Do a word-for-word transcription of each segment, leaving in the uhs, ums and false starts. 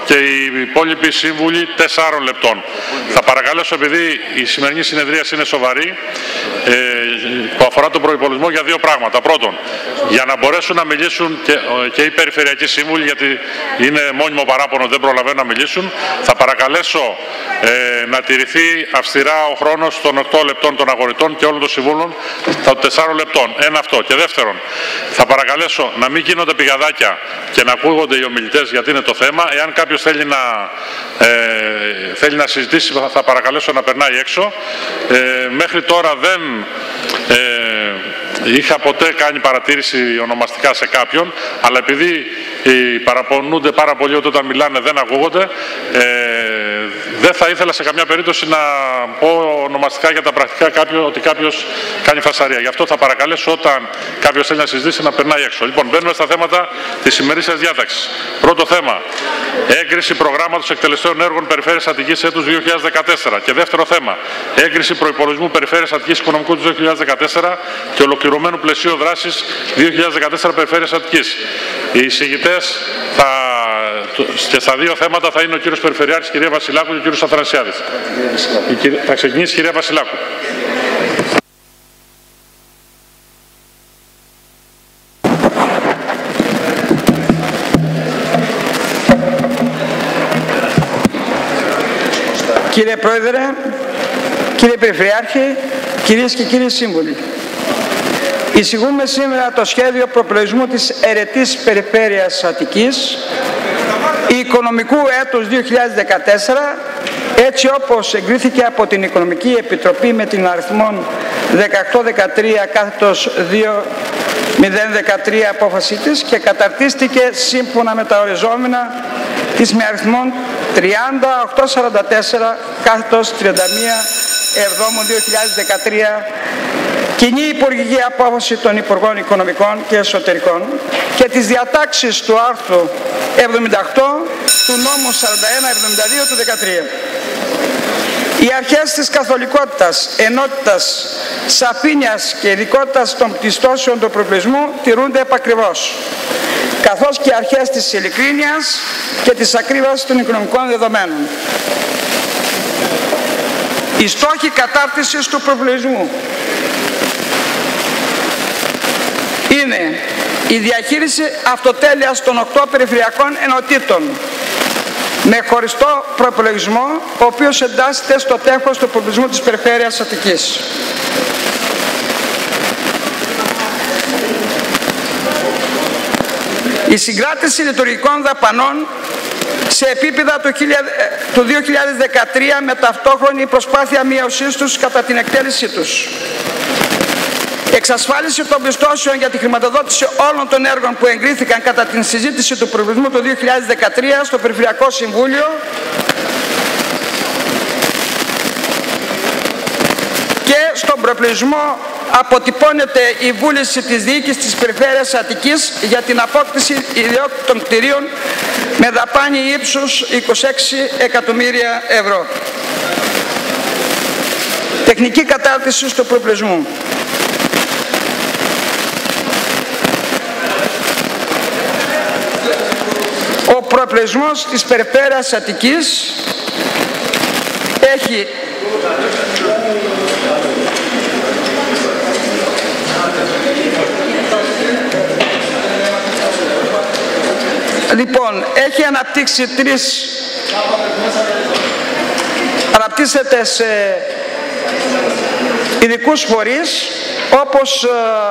και οι υπόλοιποι σύμβουλοι τεσσάρων λεπτών. Θα παρακαλέσω, επειδή η σημερινή συνεδρίαση είναι σοβαρή, ε, που αφορά τον προϋπολογισμό, για δύο πράγματα. Πρώτον, για να μπορέσουν να μιλήσουν και, και οι περιφερειακοί σύμβουλοι, γιατί είναι μόνιμο παράπονο, δεν προλαβαίνουν να μιλήσουν, θα παρακαλέσω ε, να τηρηθεί αυστηρά ο χρόνος των οκτώ λεπτών των αγορητών και όλων των συμβούλων των τεσσάρων λεπτών. Ένα αυτό. Και δεύτερον, θα παρακαλέσω να μην γίνονται πηγαδάκια και να ακούγονται οι ομιλητές, γιατί είναι το θέμα. Εάν κάποιος θέλει να, ε, θέλει να συζητήσει, θα παρακαλέσω να περνάει έξω. Ε, μέχρι τώρα δεν ε, είχα ποτέ κάνει παρατήρηση ονομαστικά σε κάποιον, αλλά επειδή οι παραπονούνται πάρα πολύ ότι όταν μιλάνε δεν ακούγονται, ε, δεν θα ήθελα σε καμιά περίπτωση να πω ονομαστικά για τα πρακτικά κάποιο, ότι κάποιος κάνει φασαρία. Γι' αυτό θα παρακαλέσω όταν κάποιος θέλει να συζητήσει να περνάει έξω. Λοιπόν, μπαίνουμε στα θέματα της ημερήσιας διάταξης. Πρώτο θέμα, έγκριση προγράμματος εκτελεστέων έργων Περιφέρειας Αττικής έτους δύο χιλιάδες δεκατέσσερα. Και δεύτερο θέμα, έγκριση προϋπολογισμού Περιφέρειας Αττικής Οικονομικού του δύο χιλιάδες δεκατέσσερα και ολοκληρωμένου πλαισίου δράσης δύο χιλιάδες δεκατέσσερα Περιφέρειας Αττικής. Οι εισηγητές θα, και στα δύο θέματα θα είναι ο κύριος Περιφερειάρχης, κυρία Βασιλάκου, και ο κύριος Αθανασιάδης. Θα ξεκινήσει η κυρία Βασιλάκου. Κύριε Πρόεδρε, κύριε Περιφερειάρχη, κυρίες και κύριοι σύμβουλοι, εισηγούμε σήμερα το σχέδιο προπολογισμού της αιρετής Περιφέρειας Αττικής οικονομικού έτους δύο χιλιάδες δεκατέσσερα, έτσι όπως εγκρίθηκε από την Οικονομική Επιτροπή με την αριθμόν δεκαοκτώ δεκατρία κάθετος δύο μηδέν δεκατρία απόφασή της και καταρτίστηκε σύμφωνα με τα οριζόμενα της με αριθμόν τριάντα οκτώ σαράντα τέσσερα κάθετος τριάντα ένα εβδόμου δύο χιλιάδες δεκατρία, κοινή υπουργική απόφαση των Υπουργών Οικονομικών και Εσωτερικών και τις διατάξεις του άρθρου εβδομήντα οκτώ του νόμου σαράντα ένα εβδομήντα δύο του δεκατρία. Οι αρχές της καθολικότητας, ενότητας, σαφήνειας και ειδικότητας των πιστώσεων του προϋπολογισμού τηρούνται επακριβώς, καθώς και οι αρχές της ειλικρίνειας και της ακρίβειας των οικονομικών δεδομένων. Οι στόχοι κατάρτισης του προϋπολογισμού είναι η διαχείριση αυτοτέλειας των οκτώ περιφερειακών ενωτήτων με χωριστό προϋπολογισμό, ο οποίος εντάσσεται στο τέχος του προϋπολογισμού της Περιφέρειας Αττικής. Η συγκράτηση λειτουργικών δαπανών σε επίπεδα του δύο χιλιάδες δεκατρία με ταυτόχρονη προσπάθεια μείωσής τους κατά την εκτέλεσή τους. Εξασφάλιση των πιστώσεων για τη χρηματοδότηση όλων των έργων που εγκρίθηκαν κατά την συζήτηση του προϋπολογισμού του δύο χιλιάδες δεκατρία στο Περιφερειακό Συμβούλιο και στον προϋπολογισμό αποτυπώνεται η βούληση της διοίκησης της Περιφέρειας Αττικής για την απόκτηση ιδιόκτητων κτηρίων με δαπάνη ύψους είκοσι έξι εκατομμύρια ευρώ. Τεχνική κατάρτιση του προϋπολογισμού. Ο προϋπολογισμός της Περιφέρειας Αττικής έχει λοιπόν έχει αναπτύξει τρεις αναπτύσσεται σε ειδικούς φορείς, όπως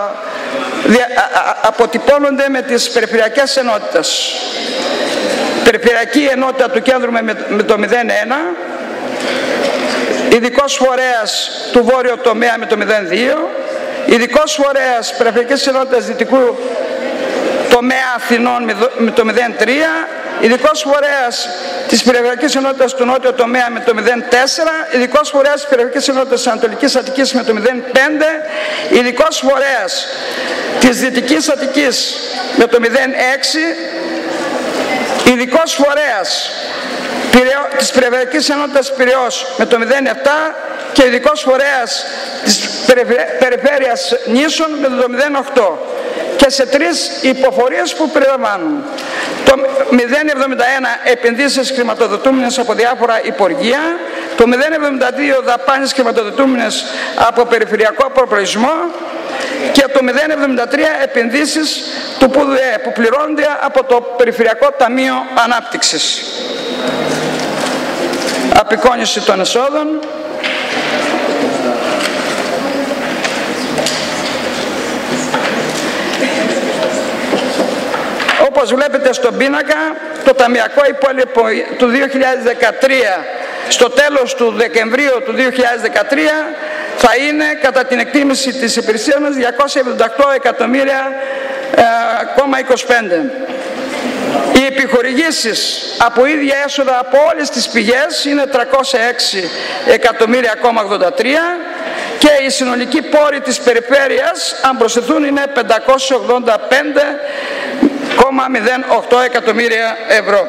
αποτυπώνονται με τις περιφερειακές ενότητες. Περιφερειακή ενότητα του κέντρου με το μηδέν ένα, ειδικός φορέας του βόρειο τομέα με το μηδέν δύο, ειδικός φορέας περιφερειακής ενότητας δυτικού τομέα Αθηνών με το μηδέν τρία, ειδικός φορέας της περιφερειακής ενότητας του νότιο τομέα με το μηδέν τέσσερα, ειδικός φορέας της περιφερειακής ενότητας της Ανατολικής Αττικής με το μηδέν πέντε, ειδικός φορέας της Δυτικής Αττικής με το μηδέν έξι, ειδικός φορέας της περιφερειακής ενότητας Πειραιώς με το μηδέν επτά και ειδικός φορέας της περιφέρειας Νήσων με το μηδέν οκτώ. και σε τρεις υποφορίες που περιλαμβάνουν το μηδέν εβδομήντα ένα επενδύσεις χρηματοδοτούμενες από διάφορα υπουργεία, το μηδέν εβδομήντα δύο δαπάνες χρηματοδοτούμενες από περιφερειακό προπολογισμό και το μηδέν εβδομήντα τρία επενδύσεις του ΠΟΥΔΕ που πληρώνονται από το Περιφερειακό Ταμείο Ανάπτυξης. Απεικόνιση των εσόδων. Όπως βλέπετε στον πίνακα, το ταμειακό υπόλοιπο του δύο χιλιάδες δεκατρία στο τέλος του Δεκεμβρίου του δύο χιλιάδες δεκατρία θα είναι κατά την εκτίμηση της υπηρεσίας μας διακόσια εβδομήντα οκτώ εκατομμύρια κόμμα είκοσι πέντε. Οι επιχορηγήσεις από ίδια έσοδα από όλες τις πηγές είναι τριακόσια έξι εκατομμύρια κόμμα ογδόντα τρία και οι συνολικοί πόροι της περιφέρειας αν προσθεθούν είναι πεντακόσια ογδόντα πέντε κόμμα μηδέν οκτώ εκατομμύρια ευρώ.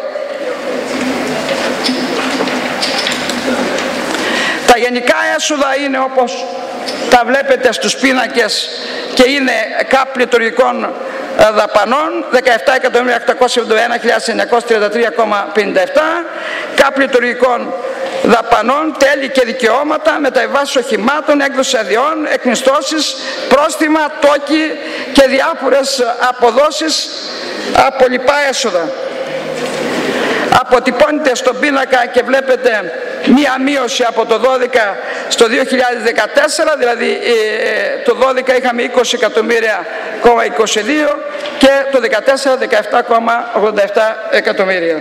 Τα γενικά έσοδα είναι όπως τα βλέπετε στους πίνακες και είναι ΚΑΠ λειτουργικών δαπανών δεκαεπτά εκατομμύρια οκτακόσια εβδομήντα ένα χιλιάδες εννιακόσια τριάντα τρία κόμμα πενήντα επτά, ΚΑΠ λειτουργικών δαπανών, τέλη και δικαιώματα, μεταβιβάσεις οχημάτων, έκδοση αδειών, εκμισθώσεις, πρόστιμα, τόκοι και διάφορες αποδόσεις από λοιπά έσοδα. Αποτυπώνεται στον πίνακα και βλέπετε μία μείωση από το δώδεκα στο δύο χιλιάδες δεκατέσσερα, δηλαδή το δώδεκα είχαμε είκοσι εκατομμύρια κόμμα είκοσι δύο και το δεκατέσσερα δεκαεπτά κόμμα ογδόντα επτά εκατομμύρια.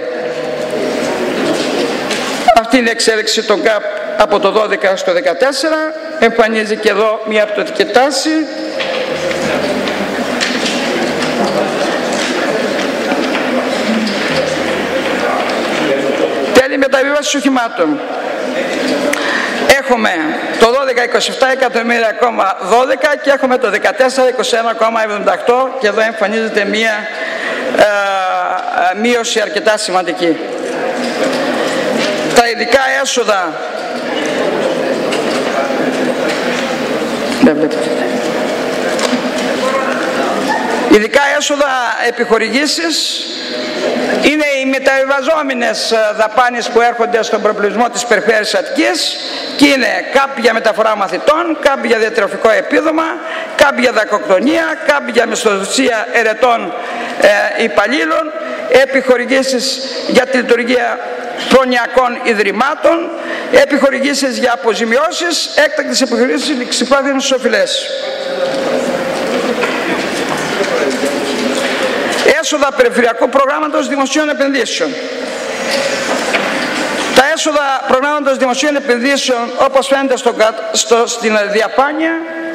Αυτή είναι η εξέλιξη των ΚΑΠ από το δώδεκα στο δεκατέσσερα. Εμφανίζει και εδώ μία πτωτική τάση. Τέλη μεταβίβασης οχημάτων. Έχουμε το δώδεκα είκοσι επτά εκατομμύρια κόμμα δώδεκα και έχουμε το δεκατέσσερα είκοσι ένα κόμμα εβδομήντα οκτώ και εδώ εμφανίζεται μία ε, μείωση αρκετά σημαντική. Τα ειδικά έσοδα δεν βλέπετε. Ειδικά έσοδα επιχορηγήσεις είναι οι μεταβιβαζόμενες δαπάνες που έρχονται στον προπολογισμό της Περιφέρειας Αττικής και είναι κάποια μεταφορά μαθητών, κάποια διατροφικό επίδομα, κάποια δακοκτονία, κάποια μισθοδοσία ερετών ε, υπαλλήλων, επιχορηγήσεις για τη λειτουργία προνοιακών ιδρυμάτων, επιχορηγήσεις για αποζημιώσεις, έκτακτες επιχορηγήσεις ληξιπάδιων στους οφειλές. Έσοδα Περιφερειακού Προγράμματος Δημοσίων Επενδύσεων. Τα έσοδα Προγράμματος Δημοσίων Επενδύσεων, όπως φαίνεται στο, στο, στην διαφάνεια,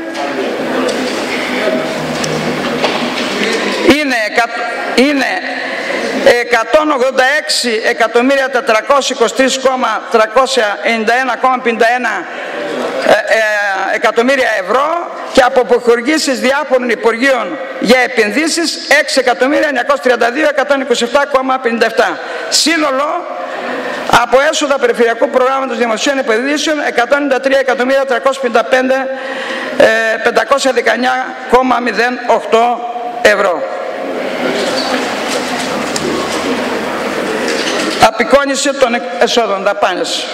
είναι, είναι εκατόν ογδόντα έξι εκατομμύρια τετρακόσια είκοσι τρία χιλιάδες τριακόσια ενενήντα ένα κόμμα πενήντα ένα εκατομμύρια ευρώ και από αποχορηγήσεις διάφορων υπουργείων για επενδύσεις έξι εκατομμύρια εννιακόσια τριάντα δύο χιλιάδες εκατόν είκοσι επτά κόμμα πενήντα επτά. Σύνολο από έσοδα Περιφερειακού Προγράμματος Δημοσίων Επενδύσεων εκατόν ενενήντα τρία εκατομμύρια τριακόσια πενήντα πέντε χιλιάδες πεντακόσια δεκαεννιά κόμμα μηδέν οκτώ ευρώ. Απεικόνιση των εσόδων δαπάνες.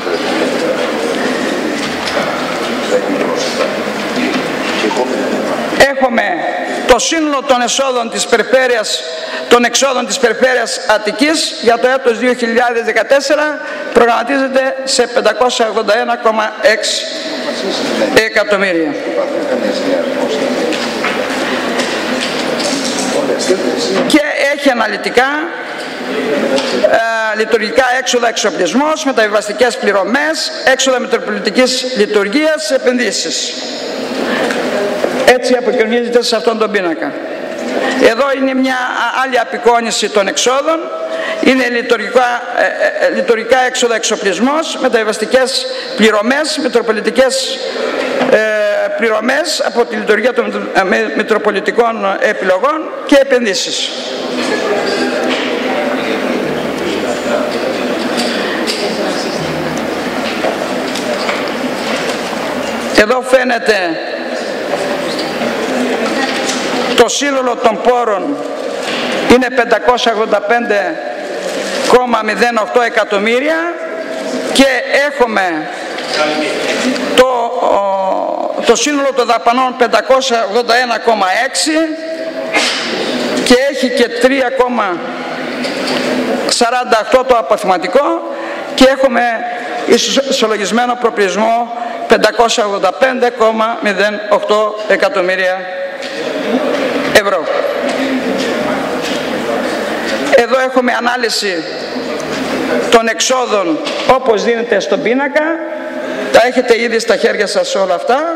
Έχουμε το σύνολο των εσόδων της περιφέρειας, των εξόδων της Περιφέρειας Αττικής για το έτος δύο χιλιάδες δεκατέσσερα προγραμματίζεται σε πεντακόσια ογδόντα ένα κόμμα έξι εκατομμύρια. Και έχει αναλυτικά ε, λειτουργικά έξοδα εξοπλισμός, μεταβιβαστικές πληρωμές, έξοδα μετροπολιτικής λειτουργίας, επενδύσεις. Έτσι αποκοινωνίζεται σε αυτόν τον πίνακα. Εδώ είναι μια άλλη απεικόνιση των εξόδων. Είναι λειτουργικά, ε, ε, λειτουργικά έξοδα εξοπλισμός, μεταβιβαστικές πληρωμές, μετροπολιτικές ε, πληρωμές από τη λειτουργία των ε, μετροπολιτικών επιλογών και επενδύσεις. Εδώ φαίνεται Το σύνολο των πόρων είναι πεντακόσια ογδόντα πέντε κόμμα μηδέν οκτώ εκατομμύρια και έχουμε το, το σύνολο των δαπανών πεντακόσια ογδόντα ένα κόμμα έξι και έχει και τρία κόμμα σαράντα οκτώ το αποθεματικό και έχουμε ισολογισμένο προπλησμό πεντακόσια ογδόντα πέντε κόμμα μηδέν οκτώ εκατομμύρια ευρώ. Εδώ έχουμε ανάλυση των εξόδων όπως δίνεται στον πίνακα. Τα έχετε ήδη στα χέρια σας όλα αυτά.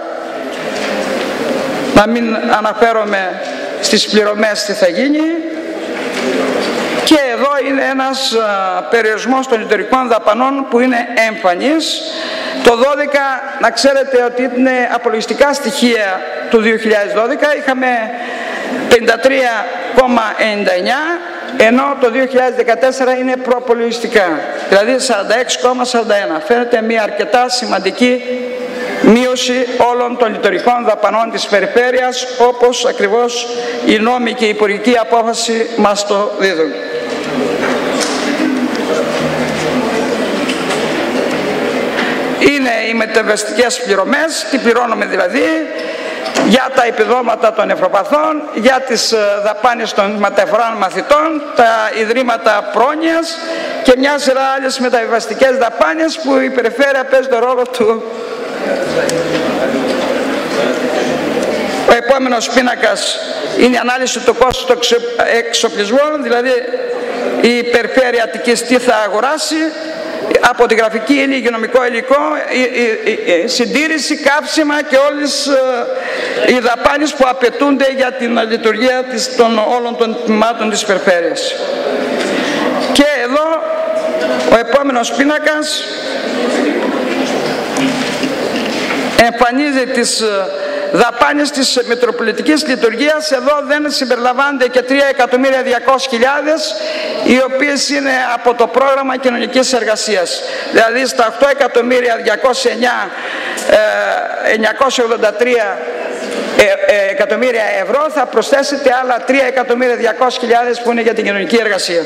Να μην αναφέρομαι στις πληρωμές τι θα γίνει. Και εδώ είναι ένας α, περιορισμός των λειτουργικών δαπανών που είναι εμφανής. Το δώδεκα, να ξέρετε ότι είναι απολογιστικά στοιχεία του δύο χιλιάδες δώδεκα, είχαμε πενήντα τρία κόμμα ενενήντα εννιά, ενώ το δύο χιλιάδες δεκατέσσερα είναι προαπολογιστικά, δηλαδή σαράντα έξι κόμμα σαράντα ένα. Φαίνεται μια αρκετά σημαντική μείωση όλων των λειτουργικών δαπανών της περιφέρειας, όπως ακριβώς οι νόμοι και η υπουργική απόφαση μας το δίδουν. Είναι οι μεταβαστικές πληρωμές, τι πληρώνουμε δηλαδή, για τα επιδόματα των νευροπαθών, για τις δαπάνες των μεταφορών μαθητών, τα ιδρύματα πρόνοιας και μια σειρά άλλες μεταβαστικές δαπάνες που η περιφέρεια παίζει το ρόλο του. Ο επόμενος πίνακας είναι η ανάλυση του κόστου των εξοπλισμών, δηλαδή η περιφέρεια Αττικής τι θα αγοράσει από τη γραφική ύλη, υγειονομικό υλικό, η, η, η συντήρηση, κάψιμα και όλες ε, οι δαπάνες που απαιτούνται για την λειτουργία της, των όλων των τμήματων της περιφέρειας. Και εδώ ο επόμενος πίνακας εμφανίζει τις δαπάνες της Μητροπολιτικής Λειτουργίας. Εδώ δεν συμπεριλαμβάνονται και τρία εκατομμύρια διακόσιες χιλιάδες, οι οποίες είναι από το πρόγραμμα κοινωνικής εργασίας. Δηλαδή στα οκτώ εκατομμύρια διακόσια εννιά χιλιάδες εννιακόσια ογδόντα τρία εκατομμύρια ευρώ θα προσθέσετε άλλα τρία εκατομμύρια διακόσιες χιλιάδες που είναι για την κοινωνική εργασία.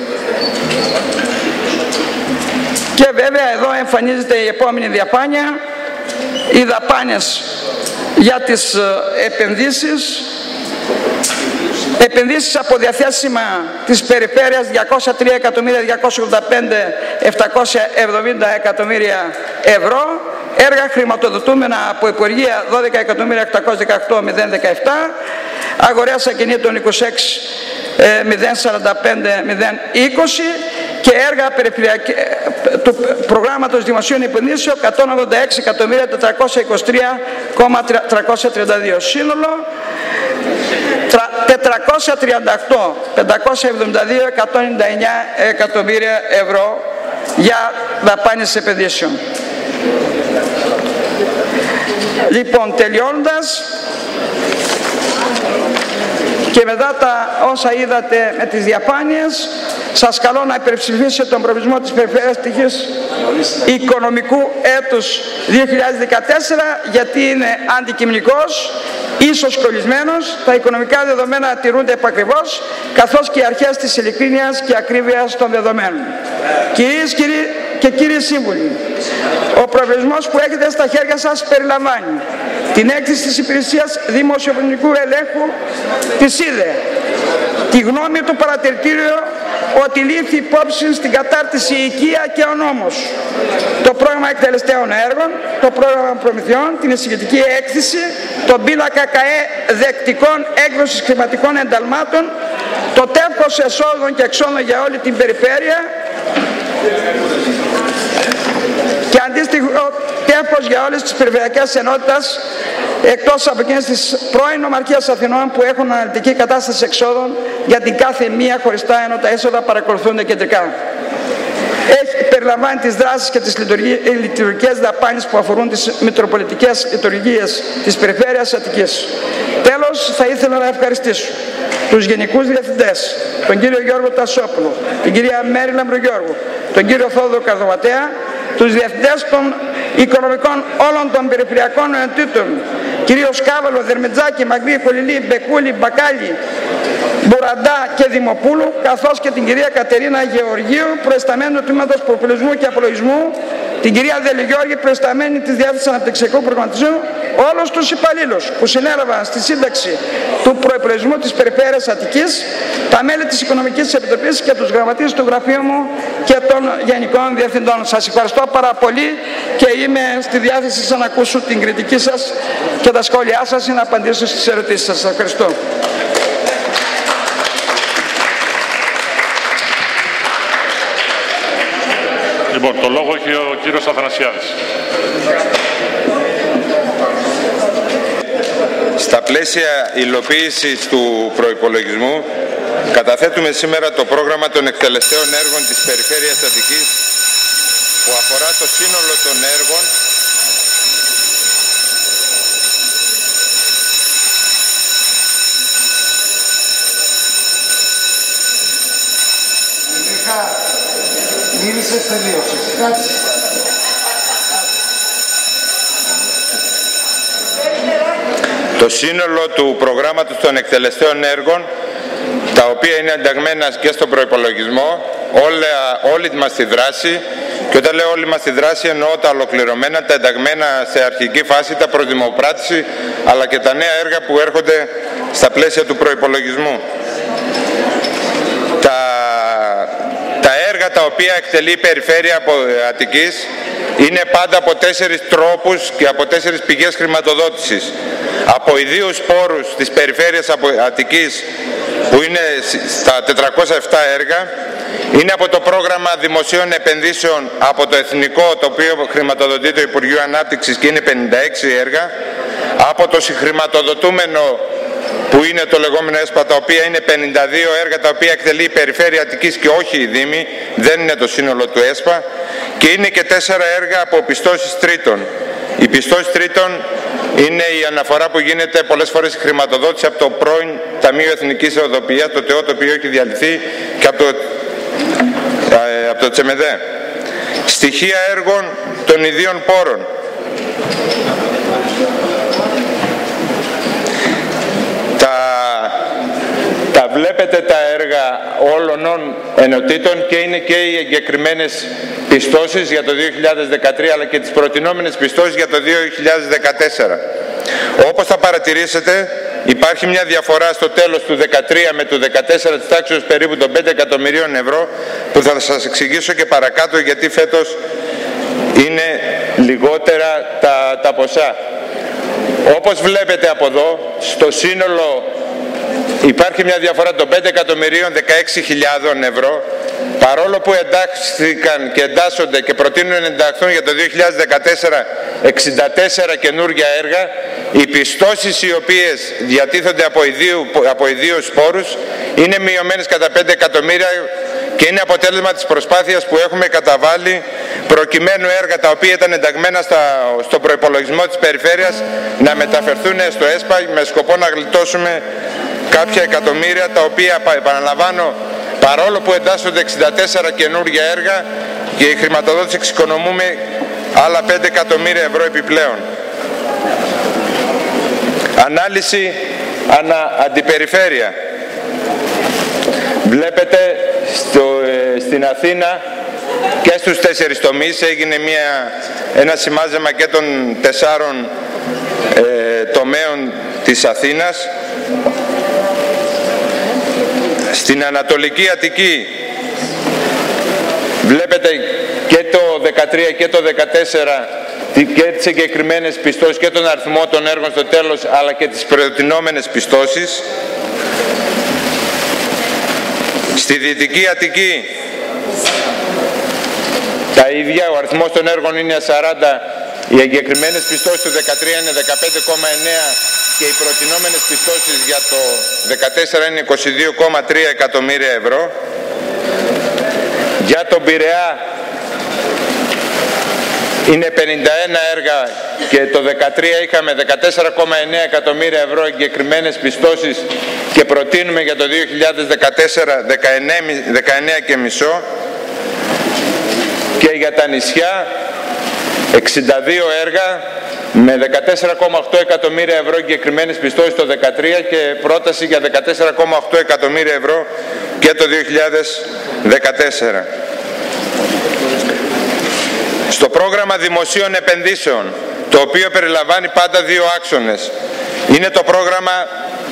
Και βέβαια εδώ εμφανίζεται η επόμενη διαφάνεια, οι δαπάνες για τις επενδύσεις. Επενδύσεις από διαθέσιμα της περιφέρειας διακόσια τρία εκατομμύρια διακόσια ογδόντα πέντε χιλιάδες επτακόσια εβδομήντα εκατομμύρια ευρώ. Έργα χρηματοδοτούμενα από Υπουργεία δώδεκα εκατομμύρια οκτακόσια δεκαοκτώ χιλιάδες δεκαεπτά. Αγορές ακινήτων είκοσι έξι χιλιάδες σαράντα πέντε χιλιάδες είκοσι και έργα του προγράμματος δημοσίων επενδύσεων εκατόν ογδόντα έξι εκατομμύρια τετρακόσια είκοσι τρία χιλιάδες τριακόσια τριάντα δύο. Σύνολο τετρακόσια τριάντα οκτώ χιλιάδες πεντακόσια εβδομήντα δύο εκατόν ενενήντα εννιά εκατομμύρια ευρώ για δαπάνες επενδύσεων. Λοιπόν, τελειώνοντας, και μετά τα όσα είδατε με τις διαφάνειες, σας καλώ να υπερψηφίσετε τον προβλησμό της Περιφέρειας Αττικής οικονομικού έτους δύο χιλιάδες δεκατέσσερα, γιατί είναι αντικειμενικός, ίσως κολλισμένος, τα οικονομικά δεδομένα τηρούνται επακριβώς, καθώς και οι αρχές της ειλικρίνειας και ακρίβειας των δεδομένων. Κυρίες και κύριοι σύμβουλοι, ο προβλησμός που έχετε στα χέρια σας περιλαμβάνει την έκθεση της Υπηρεσίας Δημοσιονομικού Ελέγχου της ΣΥΔΕ, τη γνώμη του παρατηρητήριου ότι λήφθη υπόψη στην κατάρτιση η οικία και ο νόμος, το πρόγραμμα εκτελεστέων έργων, το πρόγραμμα προμηθειών, την εισηγητική έκθεση, τον πίνακα ΚΑΕ δεκτικών έκδοσης χρηματικών ενταλμάτων, το τεύχος εσόδων και εξόδων για όλη την περιφέρεια και αντίστοιχο τεύχος για όλες τις περιφερειακές ενότητες εκτός από εκείνες της πρώην Ομαρχίας Αθηνών που έχουν αναλυτική κατάσταση εξόδων για την κάθε μία χωριστά, ενώ τα έσοδα παρακολουθούνται κεντρικά. Έχει περιλαμβάνει τις δράσεις και τις λειτουργικές δαπάνες που αφορούν τις μητροπολιτικές λειτουργίες της Περιφέρειας Αττικής. Τέλος, θα ήθελα να ευχαριστήσω τους γενικούς διευθυντές, τον κύριο Γιώργο Τασόπουλο, την κυρία Μέρη Λαμπρογιώργου, τον κύριο Θόδωρο Καρδοματέα, τους διευθυντές των οικονομικών όλων των περιφερειακών ενωτήτων κυρίως Κάβαλο, Δερμετζάκη, Μαγρή, Κολυλή, Μπεκούλη, Μπακάλι, Μπουραντά και Δημοπούλου, καθώς και την κυρία Κατερίνα Γεωργίου, προϊσταμένου του Τμήματος Προπολογισμού και Απολογισμού, την κυρία Δελιγιώργη, προϊσταμένη της Διεύθυνσης Αναπτυξιακού Προγραμματισμού, όλους τους υπαλλήλους που συνέλαβαν στη σύνταξη του προϋπολογισμού της Περιφέρειας Αττικής, τα μέλη της Οικονομικής Επιτροπής και τους γραμματείς του γραφείου μου και των Γενικών Διευθυντών. Σας ευχαριστώ πάρα πολύ και είμαι στη διάθεση σας να ακούσω την κριτική σας και τα σχόλιά σας ή να απαντήσω στις ερωτήσεις σας. Σας ευχαριστώ. Λοιπόν, το λόγο έχει ο κύριος Αθανασιάδης. Στα πλαίσια υλοποίησης του προϋπολογισμού, καταθέτουμε σήμερα το πρόγραμμα των εκτελεστέων έργων της Περιφέρειας Αττικής, που αφορά το σύνολο των έργων Μίλησες, τελείωσες. Κάτσε. το σύνολο του προγράμματος των εκτελεστέων έργων, τα οποία είναι ενταγμένα και στον προϋπολογισμό, όλα, όλη μας τη δράση, και όταν λέω όλη μας τη δράση εννοώ τα ολοκληρωμένα, τα ενταγμένα σε αρχική φάση, τα προδημοπράτηση, αλλά και τα νέα έργα που έρχονται στα πλαίσια του προϋπολογισμού. Τα, τα έργα τα οποία εκτελεί η Περιφέρεια Αττικής είναι πάντα από τέσσερις τρόπους και από τέσσερις πηγές χρηματοδότησης. Από ιδίους πόρους της Περιφέρειας Αττικής, που είναι στα τετρακόσια επτά έργα, είναι από το πρόγραμμα δημοσίων επενδύσεων από το Εθνικό, το οποίο χρηματοδοτεί το Υπουργείο Ανάπτυξης και είναι πενήντα έξι έργα, από το συγχρηματοδοτούμενο που είναι το λεγόμενο ΕΣΠΑ, τα οποία είναι πενήντα δύο έργα, τα οποία εκτελεί η Περιφέρεια Αττικής και όχι η Δήμη, δεν είναι το σύνολο του ΕΣΠΑ, και είναι και τέσσερα έργα από πιστώσεις τρίτων. Οι πιστώσεις τρίτων είναι η αναφορά που γίνεται πολλές φορές η χρηματοδότηση από το πρώην Ταμείο Εθνικής Οδοποιίας, το ΤΕΟ, το οποίο έχει διαλυθεί, και από το, ε, από το ΤΣΕΜΕΔΕ. Στοιχεία έργων των ιδίων πόρων. Τα, τα βλέπετε τα έργα όλων ενωτήτων και είναι και οι εγκεκριμένες πιστώσεις για το δύο χιλιάδες δεκατρία, αλλά και τις προτινόμενες πιστώσεις για το δύο χιλιάδες δεκατέσσερα. Όπως θα παρατηρήσετε, υπάρχει μια διαφορά στο τέλος του δεκατρία με του δεκατέσσερα της τάξης περίπου των πέντε εκατομμυρίων ευρώ, που θα σας εξηγήσω και παρακάτω γιατί φέτος είναι λιγότερα τα, τα ποσά. Όπως βλέπετε από εδώ, στο σύνολο υπάρχει μια διαφορά των πέντε εκατομμυρίων δεκαέξι χιλιάδων ευρώ, παρόλο που εντάχθηκαν και εντάσσονται και προτείνουν να ενταχθούν για το δύο χιλιάδες δεκατέσσερα εξήντα τέσσερα καινούργια έργα, οι πιστώσεις οι οποίες διατίθενται από, ιδίου, από ιδίους πόρους είναι μειωμένες κατά πέντε εκατομμύρια, και είναι αποτέλεσμα της προσπάθειας που έχουμε καταβάλει προκειμένου έργα τα οποία ήταν ενταγμένα στα, στο προϋπολογισμό της Περιφέρειας να μεταφερθούν στο ΕΣΠΑ με σκοπό να γλιτώσουμε κάποια εκατομμύρια, τα οποία, επαναλαμβάνω, παρόλο που εντάσσονται εξήντα τέσσερα καινούργια έργα, και η χρηματοδότηση εξοικονομούμε άλλα πέντε εκατομμύρια ευρώ επιπλέον. Ανάλυση ανα αντιπεριφέρεια. Βλέπετε στο, ε, στην Αθήνα και στους τέσσερις τομείς έγινε μια, ένα σημάζεμα και των τεσσάρων ε, τομέων της Αθήνας. Στην Ανατολική Αττική βλέπετε και το δεκατρία και το δεκατέσσερα και τις εγκεκριμένες πιστώσεις και τον αριθμό των έργων στο τέλος, αλλά και τις προτινόμενες πιστώσεις. Στη Δυτική Αττική τα ίδια, ο αριθμός των έργων είναι σαράντα, οι εγκεκριμένες πιστώσεις του δεκατρία είναι δεκαπέντε κόμμα εννέα και οι προτινόμενες πιστώσεις για το δεκατέσσερα είναι είκοσι δύο κόμμα τρία εκατομμύρια ευρώ. Για τον Πειραιά είναι πενήντα ένα έργα και το δεκατρία είχαμε δεκατέσσερα κόμμα εννέα εκατομμύρια ευρώ εγκεκριμένες πιστώσεις και προτείνουμε για το δύο χιλιάδες δεκατέσσερα δεκαεννέα κόμμα πέντε. Και για τα νησιά εξήντα δύο έργα με δεκατέσσερα κόμμα οκτώ εκατομμύρια ευρώ εγκεκριμένες πιστώσεις το δύο χιλιάδες δεκατρία και πρόταση για δεκατέσσερα κόμμα οκτώ εκατομμύρια ευρώ και το δύο χιλιάδες δεκατέσσερα. Στο πρόγραμμα δημοσίων επενδύσεων, το οποίο περιλαμβάνει πάντα δύο άξονες, είναι το πρόγραμμα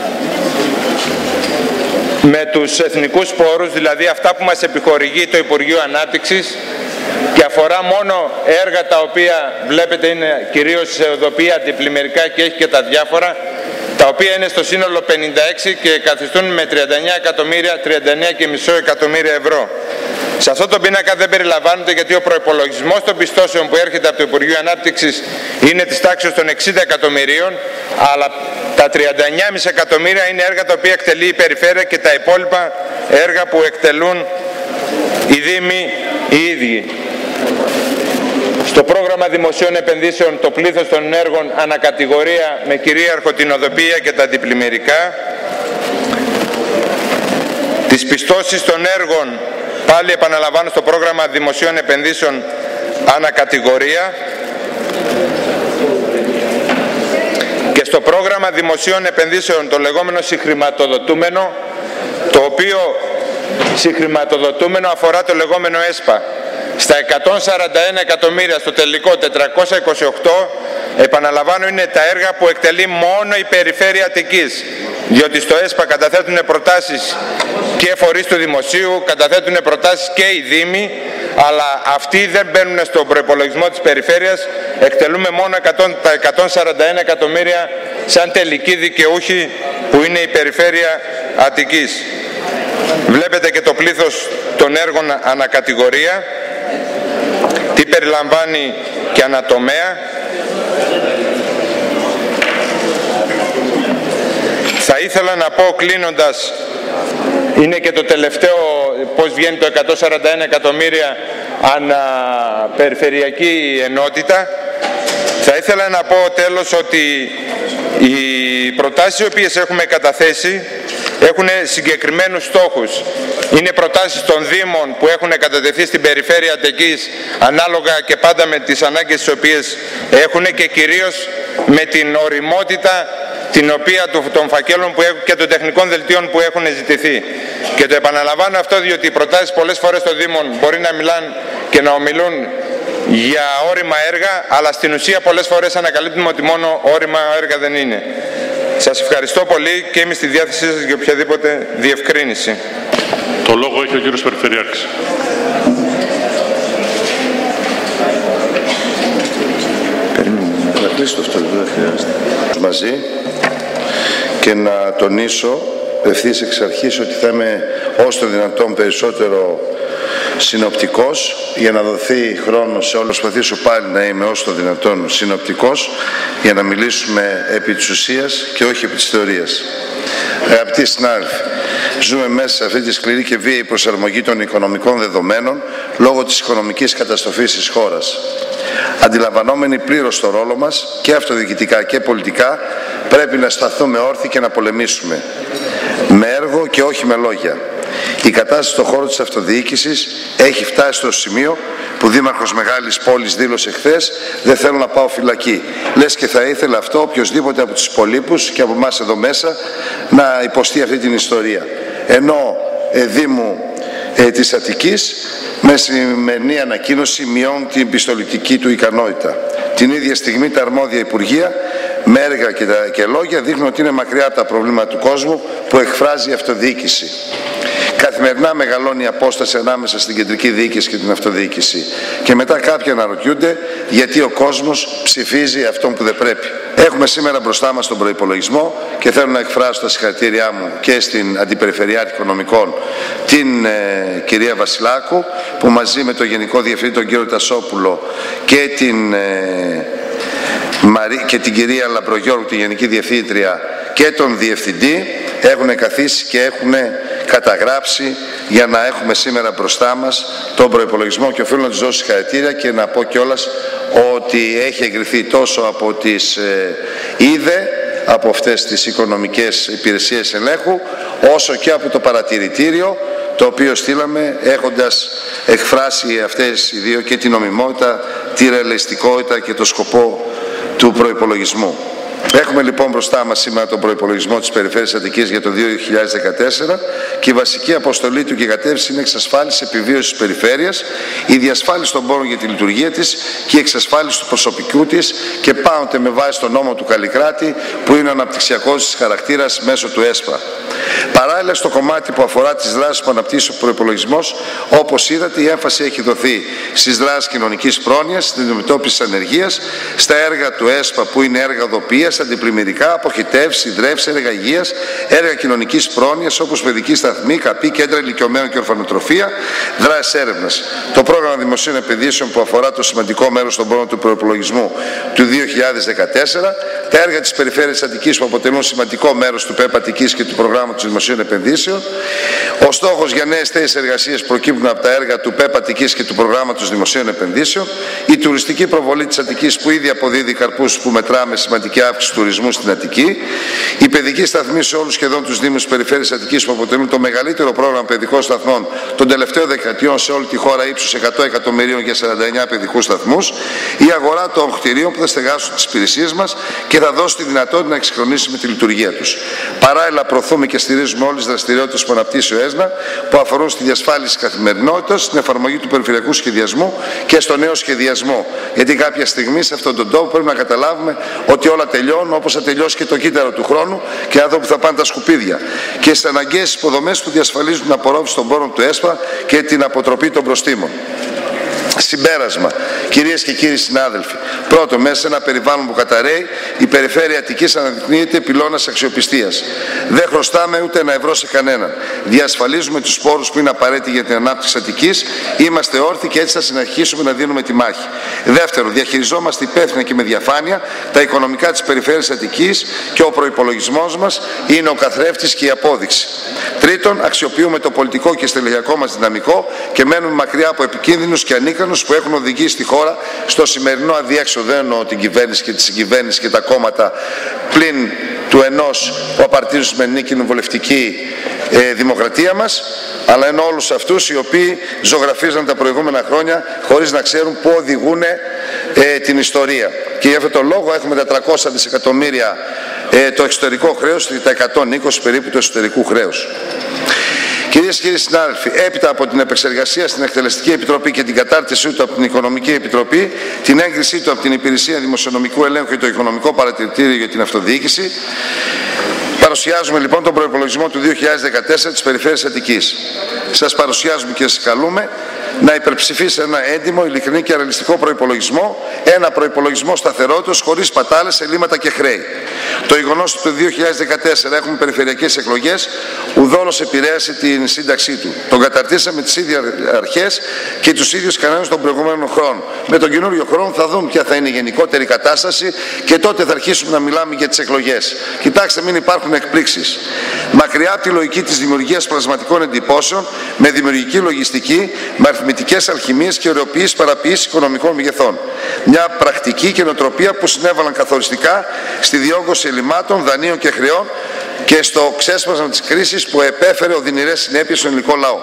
με τους εθνικούς πόρους, δηλαδή αυτά που μας επιχορηγεί το Υπουργείο Ανάπτυξης, και αφορά μόνο έργα τα οποία βλέπετε είναι κυρίως σε οδοποιία, αντιπλημμυρικά και έχει και τα διάφορα, τα οποία είναι στο σύνολο πενήντα έξι και καθιστούν με τριάντα εννέα εκατομμύρια, τριάντα εννέα κόμμα πέντε εκατομμύρια ευρώ. Σε αυτό το πίνακα δεν περιλαμβάνονται, γιατί ο προϋπολογισμός των πιστώσεων που έρχεται από το Υπουργείο Ανάπτυξης είναι της τάξης των εξήντα εκατομμυρίων, αλλά τα τριάντα εννέα κόμμα πέντε εκατομμύρια είναι έργα τα οποία εκτελεί η Περιφέρεια και τα υπόλοιπα έργα που εκτελούν οι Δήμοι οι ίδιοι. Στο πρόγραμμα δημοσίων επενδύσεων το πλήθος των έργων ανακατηγορία με κυρίαρχο την οδοποιία και τα αντιπλημμυρικά. Τις πιστώσεις των έργων πάλι επαναλαμβάνω στο πρόγραμμα δημοσίων επενδύσεων ανακατηγορία. Και στο πρόγραμμα δημοσίων επενδύσεων το λεγόμενο συγχρηματοδοτούμενο, το οποίο συγχρηματοδοτούμενο αφορά το λεγόμενο ΕΣΠΑ. Στα εκατόν σαράντα ένα εκατομμύρια στο τελικό τετρακόσια είκοσι οκτώ, επαναλαμβάνω, είναι τα έργα που εκτελεί μόνο η Περιφέρεια Αττικής, διότι στο ΕΣΠΑ καταθέτουν προτάσεις και φορείς του Δημοσίου, καταθέτουν προτάσεις και οι Δήμοι, αλλά αυτοί δεν μπαίνουν στον προϋπολογισμό της Περιφέρειας. Εκτελούμε μόνο τα εκατόν σαράντα ένα εκατομμύρια σαν τελική δικαιούχοι που είναι η Περιφέρεια Αττικής. Βλέπετε και το πλήθος των έργων ανακατηγορία, τι περιλαμβάνει και ανατομέα. Θα ήθελα να πω κλείνοντας, είναι και το τελευταίο πώς βγαίνει το εκατόν σαράντα ένα εκατομμύρια αναπεριφερειακή ενότητα. Θα ήθελα να πω τέλος ότι οι προτάσεις οι οποίες έχουμε καταθέσει έχουν συγκεκριμένους στόχους. Είναι προτάσεις των Δήμων που έχουν κατατεθεί στην Περιφέρεια Αττικής ανάλογα και πάντα με τις ανάγκες τις οποίες έχουν και κυρίως με την οριμότητα την οποία των φακέλων που έχουν και των τεχνικών δελτίων που έχουν ζητηθεί. Και το επαναλαμβάνω αυτό διότι οι προτάσεις πολλές φορές των Δήμων μπορεί να μιλάνε και να ομιλούν για όριμα έργα, αλλά στην ουσία πολλές φορές ανακαλύπτουμε ότι μόνο όριμα έργα δεν είναι. Σας ευχαριστώ πολύ και είμαι στη διάθεσή σας για οποιαδήποτε διευκρίνηση. Το λόγο έχει ο κύριος Περιφερειάρχης. Να κλείσω αυτό, δεν χρειάζεται. Μαζί και να τονίσω ευθύς εξ αρχής ότι θα είμαι όσο το δυνατόν περισσότερο συνοπτικός για να δοθεί χρόνο σε όλους. Προσπαθήσω πάλι να είμαι όσο το δυνατόν συνοπτικός για να μιλήσουμε επί της ουσίας και όχι επί της θεωρίας. Αγαπητοί συνάδελφοι, ζούμε μέσα σε αυτή τη σκληρή και βίαιη προσαρμογή των οικονομικών δεδομένων λόγω της οικονομικής καταστροφής της χώρας. Αντιλαμβανόμενοι πλήρως το ρόλο μας και αυτοδιοικητικά και πολιτικά, πρέπει να σταθούμε όρθιοι και να πολεμήσουμε με έργο και όχι με λόγια. Η κατάσταση στον χώρο της αυτοδιοίκησης έχει φτάσει στο σημείο που ο Δήμαρχος Μεγάλης Πόλης δήλωσε χθες «Δεν θέλω να πάω φυλακή». Λες και θα ήθελε αυτό οποιοσδήποτε από τους υπολείπους και από εμάς εδώ μέσα να υποστεί αυτή την ιστορία. Ενώ ε, Δήμου ε, της Αττικής με σημερινή ανακοίνωση μειώνει την πιστοληπτική του ικανότητα. Την ίδια στιγμή τα αρμόδια Υπουργεία με έργα και, τα, και λόγια δείχνουν ότι είναι μακριά από τα προβλήματα του κόσμου που εκφράζει η αυτοδιοίκηση. Καθημερινά μεγαλώνει η απόσταση ανάμεσα στην κεντρική διοίκηση και την αυτοδιοίκηση. Και μετά κάποιοι αναρωτιούνται γιατί ο κόσμος ψηφίζει αυτόν που δεν πρέπει. Έχουμε σήμερα μπροστά μας τον προϋπολογισμό και θέλω να εκφράσω τα συγχαρητήριά μου και στην Αντιπεριφερειάρχη Οικονομικών, την ε, κυρία Βασιλάκου, που μαζί με τον Γενικό Διευθυντή, τον κύριο Τασόπουλο, και την, ε, Μαρή, και την κυρία Λαμπρογιώργου, τη Γενική Διευθύντρια, και τον Διευθυντή, έχουν καθίσει και έχουν καταγράψει για να έχουμε σήμερα μπροστά μας τον προϋπολογισμό, και οφείλω να τους δώσω συγχαρητήρια και να πω κιόλας ότι έχει εγκριθεί τόσο από τις ε, ΙΔΕ, από αυτές τις οικονομικές υπηρεσίες ελέγχου, όσο και από το παρατηρητήριο, το οποίο στείλαμε έχοντας εκφράσει αυτές οι δύο και την νομιμότητα, τη ρεαλιστικότητα και το σκοπό του προϋπολογισμού. Έχουμε λοιπόν μπροστά μας σήμερα τον προϋπολογισμό της Περιφέρειας Αττικής για το δύο χιλιάδες δεκατέσσερα και η βασική αποστολή του και κατεύθυνση είναι εξασφάλιση επιβίωσης της περιφέρειας, η διασφάλιση των πόρων για τη λειτουργία της και η εξασφάλιση του προσωπικού της και πάονται με βάση τον νόμο του Καλλικράτη που είναι αναπτυξιακός της χαρακτήρας μέσω του ΕΣΠΑ. Παράλληλα στο κομμάτι που αφορά τις δράσεις που αναπτύσσει ο προϋπολογισμός, όπως είδατε, η έμφαση έχει δοθεί στις δράσεις κοινωνικής πρόνοιας, στην αντιμετώπιση της ανεργίας, στα έργα του ΕΣΠΑ που είναι έργα οδοποιίας, αντιπλημμυρικά, αποχετεύσεις, συντρέφσεις, έργα υγείας, έργα κοινωνικής πρόνοιας όπως παιδική σταθμή, καπή, κέντρα ηλικιωμένων και ορφανοτροφία, δράσεις έρευνας. Το πρόγραμμα δημοσίων επενδύσεων που αφορά το σημαντικό μέρος των πόρων του προϋπολογισμού του δύο χιλιάδες δεκατέσσερα, τα έργα της Περιφέρειας Αττικής που αποτελούν σημαντικό μέρος του ΠΕΠ Αττικής και του προγράμματος δημοσίων επενδύσεων, ο στόχος για νέες θέσεις εργασίας προκύπτουν από τα έργα του ΠΕΠ Αττικής και του προγράμματος δημοσίων επενδύσεων, η τουριστική προβολή της Αττικής που ήδη αποδίδει καρπούς που μετράμε σημαντική αύξηση τουρισμού στην Αττική, η παιδική σταθμή σε όλους σχεδόν τους δήμους της Περιφέρειας Αττικής που αποτελούν το μεγαλύτερο πρόγραμμα παιδικών σταθμών των τελευταίων δεκαετιών σε όλη τη χώρα ύψους εκατό εκατομμυρίων για σαράντα εννέα παιδικούς σταθμούς, η αγορά των κτηρίων που θα στεγάσουν τις υπηρεσίες μας και θα δώσει τη δυνατότητα να εξυγχρονίσουμε τη λειτουργία τους. Παράλληλα, προωθούμε και στηρίζουμε όλες τις δραστηριότητες που αναπτύσσει ο ΕΣΝΑ που αφορούν στη διασφάλιση της καθημερινότητας, στην εφαρμογή του περιφερειακού σχεδιασμού και στο νέο σχεδιασμό. Γιατί κάποια στιγμή σε αυτόν τον τόπο πρέπει να καταλάβουμε ότι όλα τελειώνουν, όπως θα τελειώσει και το κύτταρο του χρόνου και εδώ που θα πάνε τα σκουπίδια. Και στις αναγκαίες υποδομές που διασφαλίζουν την απορρόφηση των πόρων του ΕΣΠΑ και την αποτροπή των προστίμων. Συμπέρασμα, κυρίες και κύριοι συνάδελφοι. Πρώτον, μέσα σε ένα περιβάλλον που καταραίει, η Περιφέρεια Αττικής αναδεικνύεται πυλώνας αξιοπιστίας. Δεν χρωστάμε ούτε ένα ευρώ σε κανέναν. Διασφαλίζουμε τους πόρους που είναι απαραίτητοι για την ανάπτυξη Αττικής. Είμαστε όρθιοι και έτσι θα συνεχίσουμε να δίνουμε τη μάχη. Δεύτερον, διαχειριζόμαστε υπεύθυνα και με διαφάνεια τα οικονομικά της Περιφέρειας Αττικής και ο προϋπολογισμός μας είναι ο καθρέφτης και η απόδειξη. Τρίτον, αξιοποιούμε το πολιτικό και στελεχειακό μας δυναμικό και μένουμε μακριά από επικίνδυνους και ανίκανους που έχουν οδηγήσει τη χώρα στο σημερινό αδιέξοδο. Δεν εννοώ την κυβέρνηση και τη συγκυβέρνηση και τα κόμματα πλην του ενός που απαρτίζουν σημερινή κοινοβουλευτική ε, δημοκρατία μας, αλλά εννοώ όλους αυτούς οι οποίοι ζωγραφίζαν τα προηγούμενα χρόνια χωρίς να ξέρουν πού οδηγούν ε, την ιστορία. Και για αυτόν τον λόγο έχουμε τα τριακόσια δισεκατομμύρια ε, το εξωτερικό χρέος και τα εκατόν είκοσι περίπου του εσωτερικού χρέους. Κυρίες και κύριοι συνάδελφοι, έπειτα από την επεξεργασία στην Εκτελεστική Επιτροπή και την κατάρτισή του από την Οικονομική Επιτροπή, την έγκρισή του από την Υπηρεσία Δημοσιονομικού Ελέγχου και το Οικονομικό Παρατηρητήριο για την Αυτοδιοίκηση, παρουσιάζουμε λοιπόν τον προϋπολογισμό του δύο χιλιάδες δεκατέσσερα της Περιφέρειας Αττικής. Σας παρουσιάζουμε και σας καλούμε να υπερψηφίσει ένα έντιμο, ειλικρινή και ρεαλιστικό προϋπολογισμό, ένα προϋπολογισμό σταθερότητας χωρίς πατάλες, ελλείμματα και χρέη. Το γεγονός ότι το δύο χιλιάδες δεκατέσσερα έχουμε περιφερειακές εκλογές ουδόλως επηρέασε την σύνταξή του. Τον καταρτήσαμε τις ίδιες αρχές και τους ίδιους κανόνες των προηγούμενων χρόνων. Με τον καινούριο χρόνο θα δούμε ποια θα είναι η γενικότερη κατάσταση και τότε θα αρχίσουμε να μιλάμε για τις εκλογές. Κοιτάξτε, μην υπάρχουν εκπλήξεις. Μακριά από τη λογική της δημιουργίας πλασματικών εντυπώσεων, με δημιουργική λογιστική, με αριθμητικές αλχημίες και ωρεοποιήσεις παραποιήσεις οικονομικών μεγεθών. Μια πρακτική και νοοτροπία που συνέβαλαν καθοριστικά στη διόγκωση ελλημάτων, δανείων και χρεών και στο ξέσπασμα της κρίσης που επέφερε οδυνηρές συνέπειες στον ελληνικό λαό.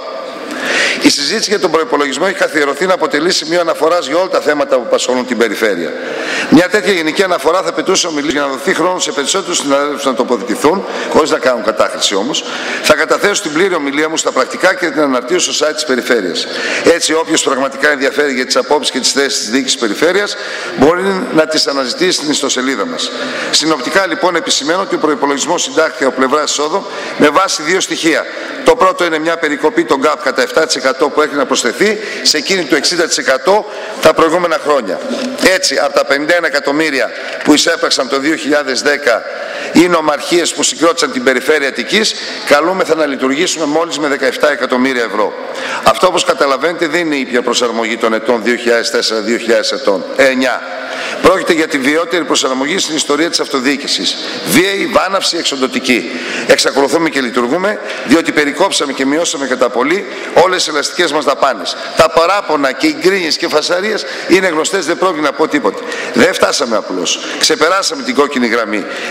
Η συζήτηση για τον προϋπολογισμό έχει καθιερωθεί να αποτελεί σημείο αναφοράς για όλα τα θέματα που απασχολούν την περιφέρεια. Μια τέτοια γενική αναφορά θα πετούσε ομιλίες για να δοθεί χρόνο σε περισσότερους συναδέλφους να τοποθετηθούν, χωρίς να κάνουν κατάχρηση όμως. Θα καταθέσω την πλήρη ομιλία μου στα πρακτικά και την αναρτήσω στο site της περιφέρειας. Έτσι, όποιος πραγματικά ενδιαφέρει για τις απόψεις και τις θέσεις της διοίκησης της περιφέρειας μπορεί να τις αναζητήσει στην ιστοσελίδα μας. Συνοπτικά λοιπόν επισημαίνω ότι ο προϋπολογισμός συντάχθηκε από πλευράς εισόδων με βάση δύο στοιχεία. Το πρώτο είναι μια περικοπή των γκάπ κατά επτά τοις εκατό που έχει να προσθεθεί σε εκείνη του εξήντα τοις εκατό τα προηγούμενα χρόνια. Έτσι, από τα πενήντα ένα εκατομμύρια που εισέπραξαν το δύο χιλιάδες δέκα οι νομαρχίες που συγκρότησαν την Περιφέρεια Αττικής, καλούμεθα να λειτουργήσουμε μόλις με δεκαεπτά εκατομμύρια ευρώ. Αυτό, όπως καταλαβαίνετε, δεν είναι η ίδια προσαρμογή των ετών δύο χιλιάδες τέσσερα δύο χιλιάδες εννιά. Πρόκειται για τη βιαιότερη προσαρμογή στην ιστορία της αυτοδιοίκησης. Βίαιη, βάναυση, εξοντωτική. Εξακολουθούμε και λειτουργούμε, διότι περικόψαμε και μειώσαμε κατά πολύ όλες τις ελαστικές μας δαπάνες. Τα παράπονα και οι γκρίνιες και φασαρίες είναι γνωστές, δεν πρόκειται να πω τίποτε. Δεν φτάσαμε απλώς. Ξεπεράσαμε την κόκκινη γραμμή. Δεν είναι μόνο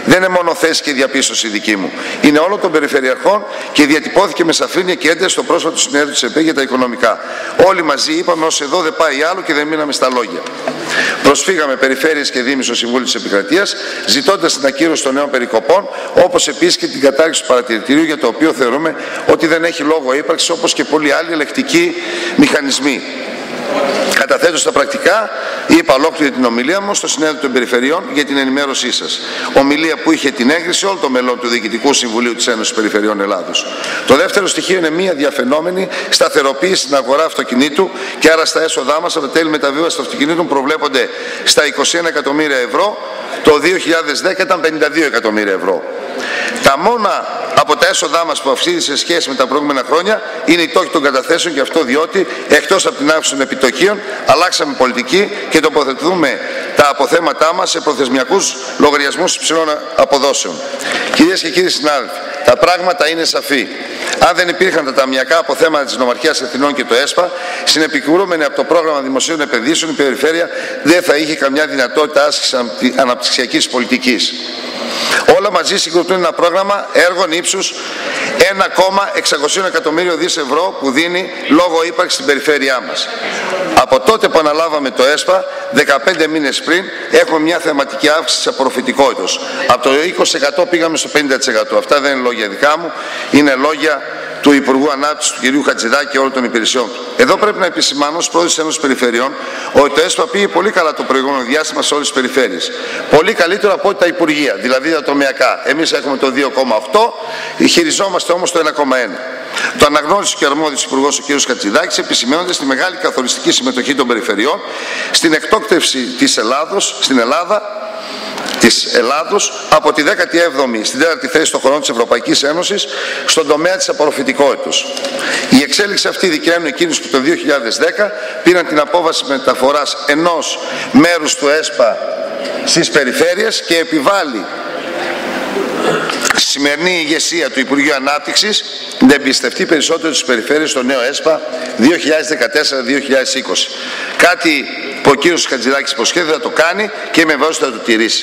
μόνο θέση και διαπίστωση δική μου. Είναι όλων των περιφερειαρχών και διατυπώθηκε με σαφήνεια και ένταση στο πρόσφατο συνέδριο της ΕΠΕ για τα οικονομικά. Όλοι μαζί είπαμε ως εδώ δεν πάει άλλο και δεν μείναμε στα λόγια. Προσφύγαμε περιφέρειες και δήμοι στο Συμβούλιο της Επικρατείας, ζητώντας την ακύρωση των νέων περικοπών, όπως επίσης και την κατάργηση του παρατηρητηρίου, για το οποίο θεωρούμε ότι δεν έχει λόγο ύπαρξης, όπως και πολλοί άλλοι ελεκτικοί μηχανισμοί. Καταθέτω στα πρακτικά, είπα ολόκληρη την ομιλία μου στο Συνέδριο των Περιφερειών για την ενημέρωσή σας. Ομιλία που είχε την έγκριση όλων των μελών του Διοικητικού Συμβουλίου της Ένωσης Περιφερειών Ελλάδος. Το δεύτερο στοιχείο είναι μια διαφαινόμενη σταθεροποίηση στην αγορά αυτοκινήτου και άρα στα έσοδά μας από τα τέλη μεταβίβασης των αυτοκινήτων προβλέπονται στα είκοσι ένα εκατομμύρια ευρώ, το δύο χιλιάδες δέκα ήταν πενήντα δύο εκατομμύρια ευρώ. Τα μόνα από τα έσοδά μας που αυξήθηκε σε σχέση με τα προηγούμενα χρόνια είναι οι τόκοι των καταθέσεων, και αυτό διότι εκτός από την αύξηση των επιτοκίων αλλάξαμε πολιτική και τοποθετούμε τα αποθέματά μας σε προθεσμιακούς λογαριασμούς υψηλών αποδόσεων. Κυρίες και κύριοι συνάδελφοι, τα πράγματα είναι σαφή. Αν δεν υπήρχαν τα ταμιακά αποθέματα της Νομαρχίας Αθηνών και το ΕΣΠΑ, συνεπικουρούμενη από το πρόγραμμα δημοσίων επενδύσεων, η περιφέρεια δεν θα είχε καμιά δυνατότητα άσκησης αναπτυξιακής πολιτικής. Όλα μαζί συγκροτούν ένα πρόγραμμα έργων ύψους ένα κόμμα εξακόσια εκατομμύριο δις ευρώ που δίνει λόγο ύπαρξη στην περιφέρειά μας. Από τότε που αναλάβαμε το ΕΣΠΑ, δεκαπέντε μήνες πριν, έχουμε μια θεματική αύξηση της απορροφητικότητας. Από το είκοσι τοις εκατό πήγαμε στο πενήντα τοις εκατό. Αυτά δεν είναι λόγια δικά μου, είναι λόγια του Υπουργού Ανάπτυξης, του κ. Χατζηδάκη και όλων των υπηρεσιών. Εδώ πρέπει να επισημάνω ως πρόεδρος της Ένωσης Περιφερειών ότι το ΕΣΠΑ πήγε πολύ καλά το προηγούμενο διάστημα σε όλες τις περιφέρειες. Πολύ καλύτερο από ό,τι τα Υπουργεία, δηλαδή τα τομεακά. Εμείς έχουμε το δύο κόμμα οκτώ, χειριζόμαστε όμως το ένα κόμμα ένα. Το αναγνώρισε και ο αρμόδιος Υπουργός ο κ. Χατζηδάκης, επισημαίνοντας τη μεγάλη καθοριστική συμμετοχή των περιφερειών στην εκτόκτευση της Ελλάδος, στην Ελλάδα, της Ελλάδος από τη δέκατη έβδομη στην τέταρτη θέση των χωρών της Ευρωπαϊκής Ένωσης στον τομέα της απορροφητικότητας. Η εξέλιξη αυτή δικαιώνει εκείνους που το δύο χιλιάδες δέκα πήραν την απόφαση μεταφοράς ενός μέρους του ΕΣΠΑ στις περιφέρειες και επιβάλλει στη σημερινή ηγεσία του Υπουργείου Ανάπτυξης να εμπιστευτεί περισσότερο τις περιφέρειες στο νέο ΕΣΠΑ δύο χιλιάδες δεκατέσσερα δύο χιλιάδες είκοσι. Κάτι που ο κ. Χατζηδάκης υποσχέδεται θα το κάνει και είμαι βέβαιος ότι θα το τηρήσει.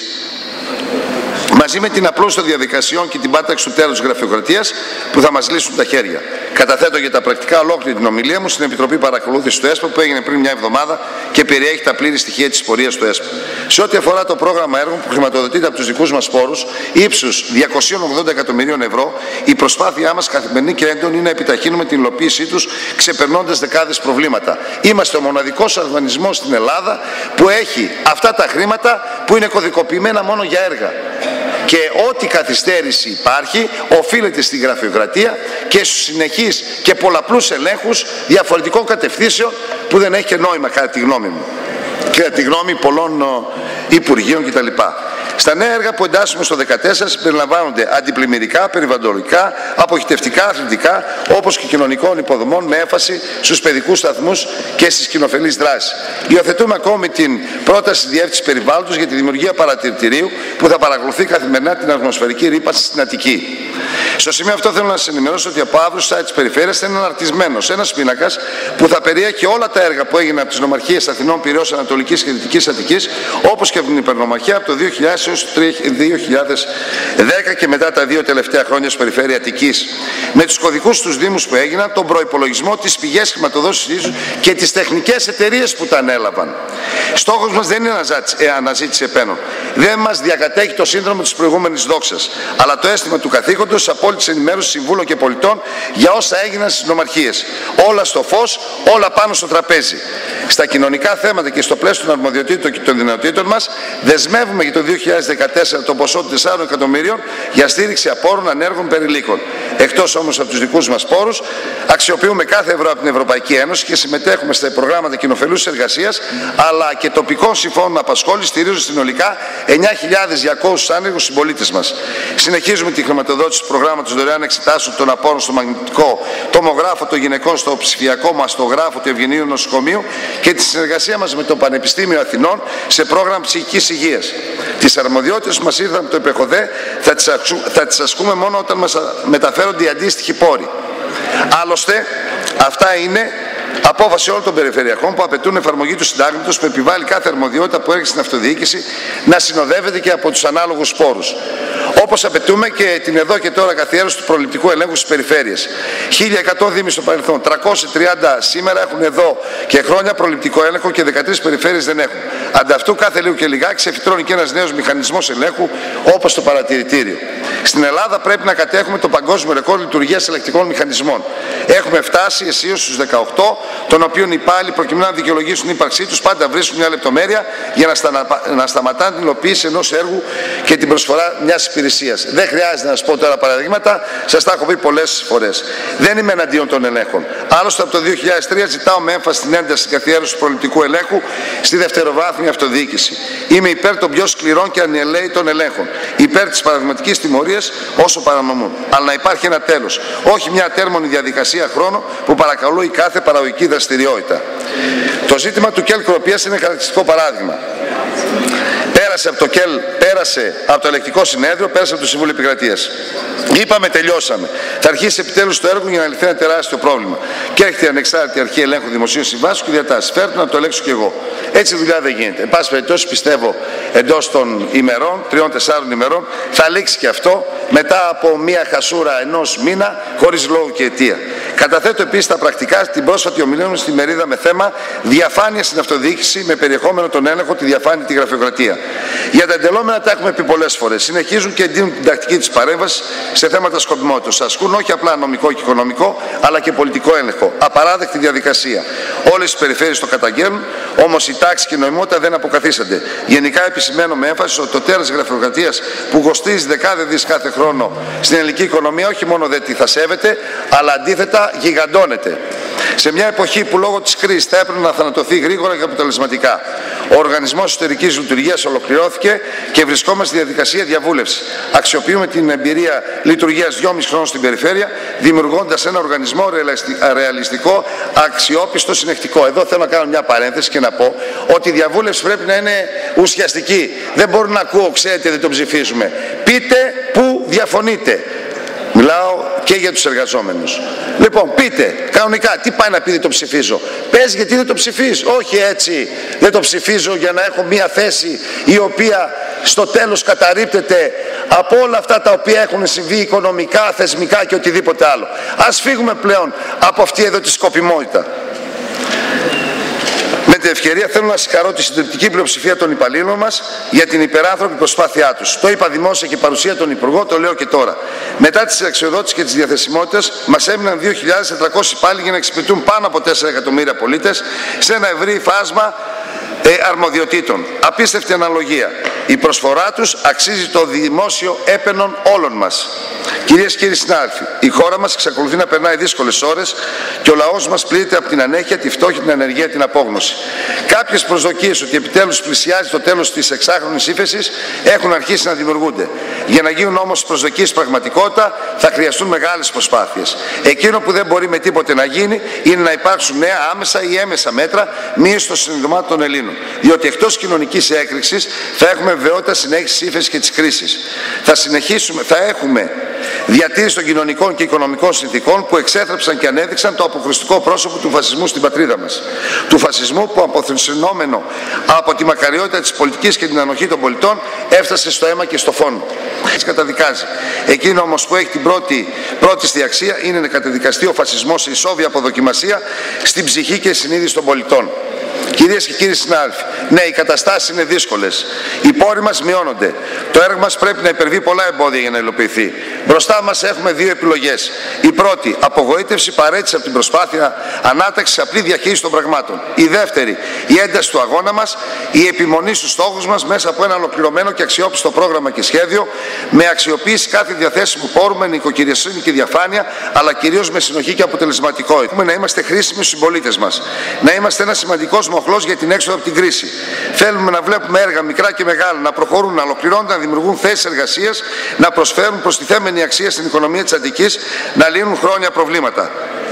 Μαζί με την απλούστευση των διαδικασιών και την πάταξη του τέλους της γραφειοκρατίας που θα μας λύσουν τα χέρια. Καταθέτω για τα πρακτικά ολόκληρη την ομιλία μου στην Επιτροπή Παρακολούθησης του ΕΣΠΑ που έγινε πριν μια εβδομάδα και περιέχει τα πλήρη στοιχεία της πορείας του ΕΣΠΑ. Σε ό,τι αφορά το πρόγραμμα έργων που χρηματοδοτείται από τους δικούς μας πόρους ύψους διακόσια ογδόντα εκατομμυρίων ευρώ, η προσπάθειά μας καθημερινή και έντονη είναι να επιταχύνουμε την υλοποίησή τους ξεπερνώντας δεκάδες προβλήματα. Είμαστε ο μοναδικός οργανισμός στην Ελλάδα που έχει αυτά τα χρήματα που είναι κωδικοποιημένα μόνο για έργα. Και ό,τι καθυστέρηση υπάρχει οφείλεται στη γραφειοκρατία και στους συνεχείς και πολλαπλούς ελέγχους διαφορετικών κατευθύνσεων που δεν έχει και νόημα κατά τη γνώμη μου και κατά τη γνώμη πολλών υπουργείων κτλ. Στα νέα έργα που εντάσσουμε στο δεκατέσσερα συμπεριλαμβάνονται αντιπλημμυρικά, περιβαλλοντικά, αποχητευτικά, αθλητικά, όπως και κοινωνικών υποδομών με έμφαση στους παιδικούς σταθμούς και στις κοινοφελείς δράσεις. Υιοθετούμε ακόμη την πρόταση της Διεύθυνσης Περιβάλλοντος για τη δημιουργία παρατηρητηρίου που θα παρακολουθεί καθημερινά την ατμοσφαιρική ρύπανση στην Αττική. Στο σημείο αυτό θέλω να σας ενημερώσω ότι από αύριο στο site της Περιφέρειας θα είναι αναρτισμένος ένας πίνακας που θα περιέχει όλα τα έργα που έγιναν από τις νομαρχίες Αθηνών, Πειραιώς, Ανατολικής και Δυτικής Αττικής, όπως και από την υπερνομαρχία από το δύο χιλιάδες έως το δύο χιλιάδες δέκα και μετά τα δύο τελευταία χρόνια στην Περιφέρεια Αττικής. Με τους κωδικούς στους Δήμους που έγιναν, τον προϋπολογισμό, τις πηγές χρηματοδότησης και τις τεχνικές εταιρείες που τα ανέλαβαν. Στόχος μας δεν είναι αναζήτηση επένων. Δεν μας διακατέχει το σύνδρομο της προηγούμενης δόξας, αλλά το αίσθημα του καθήκοντος απόλυτης ενημέρωσης συμβούλων και πολιτών για όσα έγιναν στις νομαρχίες. Όλα στο φως, όλα πάνω στο τραπέζι. Στα κοινωνικά θέματα και στο πλαίσιο των αρμοδιοτήτων και των δυνατοτήτων μας, δεσμεύουμε για το δύο χιλιάδες δεκατέσσερα το ποσό των τεσσάρων εκατομμυρίων για στήριξη απόρων ανέργων περιλίκων. Εκτός όμως από τους δικούς μας πόρους, αξιοποιούμε κάθε ευρώ από την Ευρωπαϊκή Ένωση και συμμετέχουμε στα προγράμματα κοινοφελούς εργασίας αλλά και τοπικών συμφώνων απασχόλησης, στηρίζοντας συνολικά εννιά χιλιάδες διακόσιους άνεργους συμπολίτες μας. Συνεχίζουμε τη χρηματοδότηση του προγράμματος δωρεάν εξετάσεων των απόρων στο μαγνητικό τομογράφο των γυναικών στο ψηφιακό μαστογράφο του Ευγενίου Νοσοκομείου και τη συνεργασία μας με το Πανεπιστήμιο Αθηνών σε πρόγραμμα ψυχικής υγείας. Τις αρμοδιότητες που μας ήρθαν το ΕΠΕΧΟΔΕ θα τις, αξου... θα τις ασκούμε μόνο όταν μας μεταφέρονται οι αντίστοιχοι πόροι. Άλλωστε, αυτά είναι απόφαση όλων των περιφερειακών που απαιτούν εφαρμογή του συντάγματος που επιβάλλει κάθε αρμοδιότητα που έρχεται στην αυτοδιοίκηση να συνοδεύεται και από τους ανάλογους πόρους. Όπως απαιτούμε και την εδώ και τώρα καθιέρωση του προληπτικού ελέγχου στις περιφέρειες. χίλια εκατό δήμοι στο παρελθόν, τριακόσιοι τριάντα σήμερα έχουν εδώ και χρόνια προληπτικό έλεγχο και δεκατρείς περιφέρειες δεν έχουν. Ανταυτού κάθε λίγο και λιγάκι ξεφυτρώνει και ένας νέος μηχανισμός ελέγχου όπως το παρατηρητήριο. Στην Ελλάδα πρέπει να κατέχουμε το παγκόσμιο ρεκόρ λειτουργίας ελεκτικών μηχανισμών. Έχουμε φτάσει αισίως στους δεκαοκτώ, των οποίων οι υπάλληλοι προκειμένου να δικαιολογήσουν την ύπαρξή τους πάντα βρίσκουν μια λεπτομέρεια για να, στα, να σταματάνε την υλοποίηση ενός έργου και την προσφορά μιας υπηρεσίας. Δεν χρειάζεται να σας πω τώρα παραδείγματα, σας τα έχω πει πολλές φορές. Δεν είμαι εναντίον των ελέγχων. Άλλωστε, από το δύο χιλιάδες τρία ζητάω με έμφαση την ένταση καθιέρωση του προληπτικού ελέγχου στη δευτεροβάθμια αυτοδιοίκηση. Είμαι υπέρ των πιο σκληρών και ανελαίητων ελέγχων. Υπέρ της παραδειγματικής τιμωρίας όσο παρανομούν. Αλλά να υπάρχει ένα τέλος. Όχι μια ατέρμονη διαδικασία χρόνου που παρακαλούει κάθε παραγωγική δραστηριότητα. Το ζήτημα του ΚΕΛ Κροπίας είναι χαρακτηριστικό παράδειγμα. Πέρασε από το ΚΕΛ, πέρασε από το ελεκτικό συνέδριο, πέρασε από το Συμβούλιο Επικρατείας. Είπαμε, τελειώσαμε. Θα αρχίσει επιτέλους το έργο για να λυθεί ένα τεράστιο πρόβλημα. Και έρχεται η ανεξάρτητη αρχή ελέγχου δημοσίων συμβάσεων και διατάσσεων. Φέρτε να το ελέγξω κι εγώ. Έτσι η δουλειά δεν γίνεται. Εν πάση περιπτώσει, πιστεύω εντός των ημερών, τριών-τεσσάρων ημερών, θα λήξει και αυτό μετά από μια χασούρα ενός μήνα, χωρίς λόγο και αιτία. Καταθέτω επίσης τα πρακτικά την πρόσφατη ομιλία μου στη μερίδα με θέμα διαφάνεια στην αυτοδιοίκηση με περιεχόμενο τον έλεγχο, τη διαφάνεια, τη γραφειοκρατία. Για τα εντελόμενα τα έχουμε πει πολλές φορές. Συνεχίζουν και εντείνουν την τακτική της παρέμβασης σε θέματα σκοπιμότητας. Ασκούν όχι απλά νομικό και οικονομικό, αλλά και πολιτικό έλεγχο. Απαράδεκτη διαδικασία. Όλες οι περιφέρειες το καταγγέλνουν, όμως η τάξη και η νομιμότητα δεν αποκαθίστανται. Γενικά επισημαίνω με έμφαση ότι το τέρας της γραφειοκρατίας που κοστίζει δεκάδες δις κάθε χρόνο στην ελληνική οικονομία όχι μόνο δεν τη θα σέβεται, αλλά αντίθετα γιγαντώνεται. Σε μια εποχή που λόγω της κρίσης θα έπρεπε να θανατωθεί γρήγορα και αποτελεσματικά, ο Οργανισμός Εσωτερικής Λειτουργίας ολοκληρώθηκε και βρισκόμαστε στη διαδικασία διαβούλευσης. Αξιοποιούμε την εμπειρία λειτουργίας δυόμισι χρόνων στην περιφέρεια, δημιουργώντας ένα οργανισμό ρεαλιστικό, αξιόπιστο, συνεχτικό. Εδώ θέλω να κάνω μια παρένθεση και να πω ότι η διαβούλευση πρέπει να είναι ουσιαστική. Δεν μπορώ να ακούω, ξέρετε, δεν το ψηφίζουμε. Πείτε πού διαφωνείτε. Μιλάω και για τους εργαζόμενους. Λοιπόν, πείτε κανονικά τι πάει να πει δεν το ψηφίζω. Πες γιατί δεν το ψηφίζω. Όχι έτσι, δεν το ψηφίζω για να έχω μια θέση η οποία στο τέλος καταρρίπτεται από όλα αυτά τα οποία έχουν συμβεί οικονομικά, θεσμικά και οτιδήποτε άλλο. Ας φύγουμε πλέον από αυτή εδώ τη σκοπιμότητα. Με την ευκαιρία θέλω να συγχαρώ τη συντριπτική πλειοψηφία των υπαλλήλων μας για την υπεράνθρωπη προσπάθειά τους. Το είπα δημόσια και παρουσία των Υπουργών, το λέω και τώρα. Μετά τη αξιοδότηση και τη διαθεσιμότητα, μας έμειναν δύο χιλιάδες τετρακόσιοι υπάλληλοι για να εξυπηρετούν πάνω από τέσσερα εκατομμύρια πολίτες σε ένα ευρύ φάσμα ε, αρμοδιοτήτων. Απίστευτη αναλογία. Η προσφορά τους αξίζει το δημόσιο έπαινον όλων μας. Κυρίες και κύριοι συνάδελφοι, η χώρα μας εξακολουθεί να περνάει δύσκολες ώρες και ο λαός μας πλήττεται από την ανέχεια, τη φτώχεια, την ανεργία, την απόγνωση. Κάποιες προσδοκίες ότι επιτέλους πλησιάζει το τέλος της εξάχρονης ύφεσης έχουν αρχίσει να δημιουργούνται. Για να γίνουν όμως προσδοκίες πραγματικότητα θα χρειαστούν μεγάλες προσπάθειες. Εκείνο που δεν μπορεί με τίποτε να γίνει είναι να υπάρξουν νέα άμεσα ή έμεσα μέτρα μείωση των συνειδημάτων των Ελλήνων. Διότι εκτός κοινωνικής έκρηξης θα έχουμε βεβαιότητα συνέχισης της ύφεσης και της κρίσης. Θα συνεχίσουμε, θα έχουμε διατήρηση των κοινωνικών και οικονομικών συνθηκών που εξέθρεψαν και ανέδειξαν το αποκριστικό πρόσωπο του φασισμού στην πατρίδα μας. Του φασισμού που αποθυσινόμενο από τη μακαριότητα της πολιτικής και την ανοχή των πολιτών έφτασε στο αίμα και στο φόνο. Έτσι καταδικάζει. Εκείνο όμως που έχει την πρώτη, πρώτη στη αξία είναι να καταδικαστεί ο φασισμός σε ισόβια αποδοκιμασία στην ψυχή και συνείδηση των πολιτών. Κυρίες και κύριοι συνάδελφοι, ναι, οι καταστάσεις είναι δύσκολες. Οι πόροι μας μειώνονται. Το έργο μας πρέπει να υπερβεί πολλά εμπόδια για να υλοποιηθεί. Μπροστά μας έχουμε δύο επιλογές. Η πρώτη, απογοήτευση, παρέτηση από την προσπάθεια ανάταξης, απλή διαχείριση των πραγμάτων. Η δεύτερη, η ένταση του αγώνα μας, η επιμονή στους στόχους μας μέσα από ένα ολοκληρωμένο και αξιόπιστο πρόγραμμα και σχέδιο, με αξιοποίηση κάθε διαθέσιμου πόρου, με νοικοκυριοσύνη και διαφάνεια, αλλά κυρίως με συνοχή και αποτελεσματικότητα. Έχουμε να είμαστε χρήσιμοι στους συμπολίτες μας. Να είμαστε ένα σημαντικός μοχλός για την έξοδο από την κρίση. Θέλουμε να βλέπουμε έργα μικρά και μεγάλα να προχωρούν, να ολοκληρώνονται, να δημιουργούν θέσεις εργασίας, να προσφέρουν προστιθέμενη αξία στην οικονομία της Αττικής, να λύνουν χρόνια προβλήματα.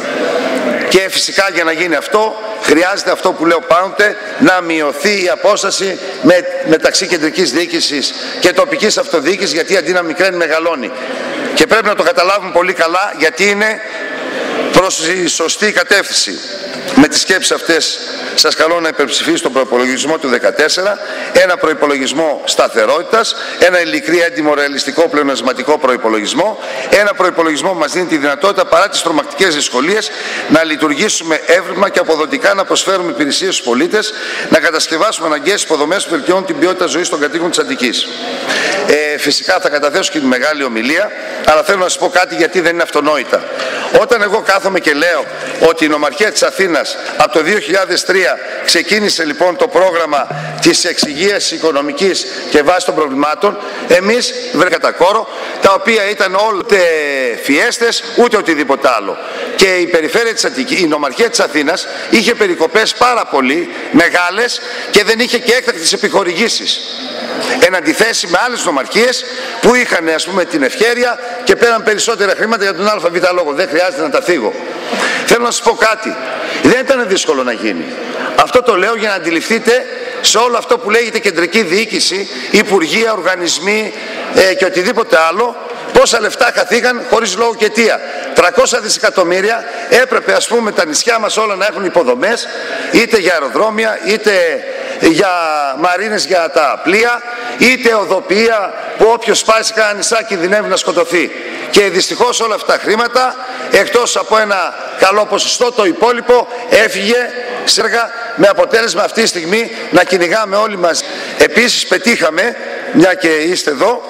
Και φυσικά για να γίνει αυτό, χρειάζεται αυτό που λέω πάντοτε, να μειωθεί η απόσταση με, μεταξύ κεντρικής διοίκησης και τοπικής αυτοδιοίκησης, γιατί αντί να μικραίνει μεγαλώνει. Και πρέπει να το καταλάβουμε πολύ καλά, γιατί είναι προς τη σωστή κατεύθυνση. Με τις σκέψεις αυτές σας καλώ να υπερψηφίσετε τον προϋπολογισμό του δεκατέσσερα, ένα προϋπολογισμό σταθερότητας, ένα ειλικρή, έντιμο, ρεαλιστικό, πλεονασματικό προϋπολογισμό, ένα προϋπολογισμό που μας δίνει τη δυνατότητα παρά τις τρομακτικές δυσκολίες να λειτουργήσουμε εύρημα και αποδοτικά, να προσφέρουμε υπηρεσίες στους πολίτες, να κατασκευάσουμε αναγκαίες υποδομές που βελτιώνουν την ποιότητα ζωής των κατοίκων της Αττικής. Ε, φυσικά θα καταθέσω και τη μεγάλη ομιλία, αλλά θέλω να σας πω κάτι γιατί δεν είναι αυτονόητα. Όταν εγώ κάθομαι και λέω ότι η Νομαρχία της Αθήνας από το δύο χιλιάδες τρία ξεκίνησε λοιπόν το πρόγραμμα της εξυγείας οικονομικής και βάση των προβλημάτων, εμείς βρέκα τα κόρο, τα οποία ήταν ούτε φιέστες ούτε οτιδήποτε άλλο. Και η περιφέρεια της Αττικής, η Νομαρχία της Αθήνας είχε περικοπές πάρα πολύ μεγάλες και δεν είχε και έκτακτες επιχορηγήσεις. Εν αντιθέσει με άλλες νομαρχίες που είχαν, ας πούμε, την ευχέρεια και πέραν περισσότερα χρήματα για τον ΑΒ λόγο. Δεν χρειάζεται να τα θίγω. Θέλω να σας πω κάτι. Δεν ήταν δύσκολο να γίνει. Αυτό το λέω για να αντιληφθείτε σε όλο αυτό που λέγεται κεντρική διοίκηση, υπουργεία, οργανισμοί ε, και οτιδήποτε άλλο, πόσα λεφτά χαθήκαν χωρίς λόγο και αιτία. τριακόσια δισεκατομμύρια έπρεπε, ας πούμε, τα νησιά μας όλα να έχουν υποδομές, είτε για αεροδρόμια, είτε για μαρίνες για τα πλοία, είτε οδοποιία που όποιος πάει σε κανένα νησά κινδυνεύει να σκοτωθεί. Και δυστυχώς όλα αυτά τα χρήματα, εκτός από ένα καλό ποσοστό, το υπόλοιπο έφυγε σε έργα, με αποτέλεσμα αυτή τη στιγμή να κυνηγάμε όλοι μαζί. Επίσης πετύχαμε, μια και είστε εδώ,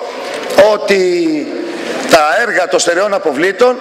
ότι τα έργα των στερεών αποβλήτων,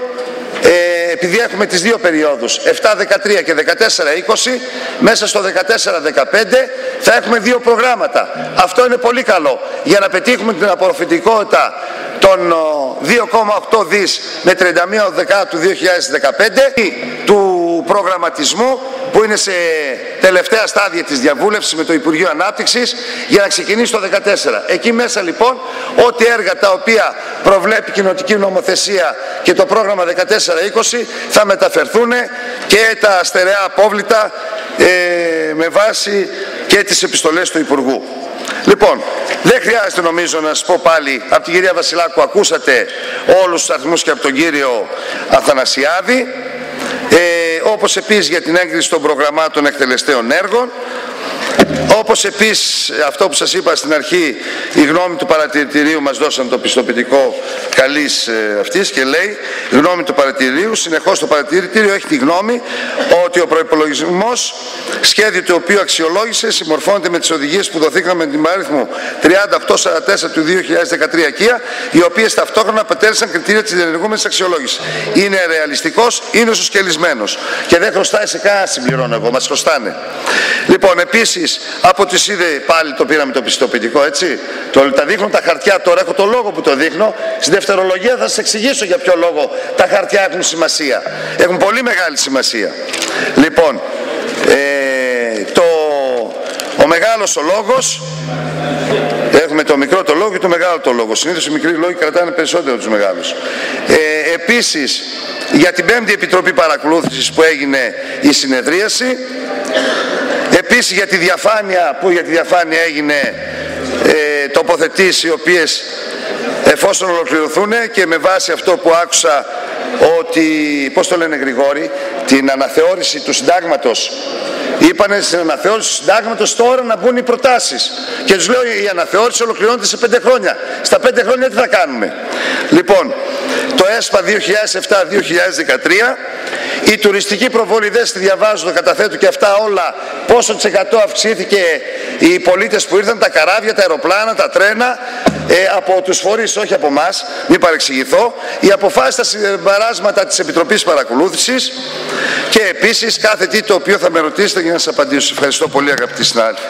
ε, επειδή έχουμε τις δύο περιόδους επτά δεκατρία και δεκατέσσερα είκοσι, μέσα στο δεκατέσσερα δεκαπέντε θα έχουμε δύο προγράμματα. Αυτό είναι πολύ καλό για να πετύχουμε την απορροφητικότητα των δύο κόμμα οκτώ δις με τριάντα μία Δεκάτου δύο χιλιάδες δεκαπέντε του προγραμματισμού που είναι σε τελευταία στάδια της διαβούλευσης με το Υπουργείο Ανάπτυξης για να ξεκινήσει το δεκατέσσερα. Εκεί μέσα λοιπόν ό,τι έργα τα οποία προβλέπει κοινοτική νομοθεσία και το πρόγραμμα δεκατέσσερα είκοσι θα μεταφερθούν και τα στερεά απόβλητα ε, με βάση και τις επιστολές του Υπουργού. Λοιπόν, δεν χρειάζεται νομίζω να σας πω πάλι, από την κυρία Βασιλάκου ακούσατε όλους τους αριθμούς και από τον κύριο Αθανασιάδη, ε, όπως επίσης για την έγκριση των προγραμμάτων εκτελεστέων έργων, όπως επίσης αυτό που σας είπα στην αρχή, η γνώμη του παρατηρητηρίου, μας δώσαν το πιστοποιητικό καλής ε, αυτής και λέει γνώμη του παρατηρητηρίου, συνεχώς το παρατηρητήριο έχει τη γνώμη ότι ο προϋπολογισμός, σχέδιο το οποίο αξιολόγησε, συμμορφώνεται με τις οδηγίες που δοθήκαν με την παράδειγμα τριάντα οκτώ σαράντα τέσσερα του δύο χιλιάδες δεκατρία ΚΙΑ, οι οποίες ταυτόχρονα απαιτέλεσαν κριτήρια της διενεργούμενης αξιολόγησης. Είναι ρεαλιστικός, είναι σοσκελισμένος και δεν χρωστάει σε κανένα, συμπληρώνω εγώ, μας χρωστάνε. Λοιπόν, επίσης από τη ΣΥΔΕ πάλι το πήραμε το πιστοποιητικό, έτσι. Το, τα δείχνω τα χαρτιά τώρα, έχω το λόγο που το δείχνω. Στη δευτερολογία θα σας εξηγήσω για ποιο λόγο τα χαρτιά έχουν σημασία. Έχουν πολύ μεγάλη σημασία. Λοιπόν, ε, το, ο μεγάλος ο λόγος, έχουμε το μικρό το λόγο και το μεγάλο το λόγο. Συνήθως οι μικροί λόγοι κρατάνε περισσότερο τους μεγάλους. Ε, επίσης, για την πέμπτη Επιτροπή Παρακολούθησης που έγινε η συνεδρίαση, επίσης για τη διαφάνεια, που για τη διαφάνεια έγινε ε, τοποθετήσεις οι οποίες εφόσον ολοκληρωθούν και με βάση αυτό που άκουσα ότι, πώς το λένε Γρηγόρη, την αναθεώρηση του συντάγματος, είπανε στην αναθεώρηση του συντάγματος τώρα να μπουν οι προτάσεις και τους λέω η αναθεώρηση ολοκληρώνεται σε πέντε χρόνια. Στα πέντε χρόνια τι θα κάνουμε? Λοιπόν, το ΕΣΠΑ δύο χιλιάδες επτά δύο χιλιάδες δεκατρία, η τουριστική προβολή, δεν στη διαβάζω, το καταθέτω και αυτά όλα, πόσο της εκατό αυξήθηκε οι πολίτες που ήρθαν, τα καράβια, τα αεροπλάνα, τα τρένα, ε, από τους φορείς, όχι από εμάς, μην παρεξηγηθώ, οι αποφάσεις, τα συμπεράσματα της Επιτροπής Παρακολούθησης και επίσης κάθε τι το οποίο θα με ρωτήσετε για να σας απαντήσω. Ευχαριστώ πολύ αγαπητοί συνάδελφοι.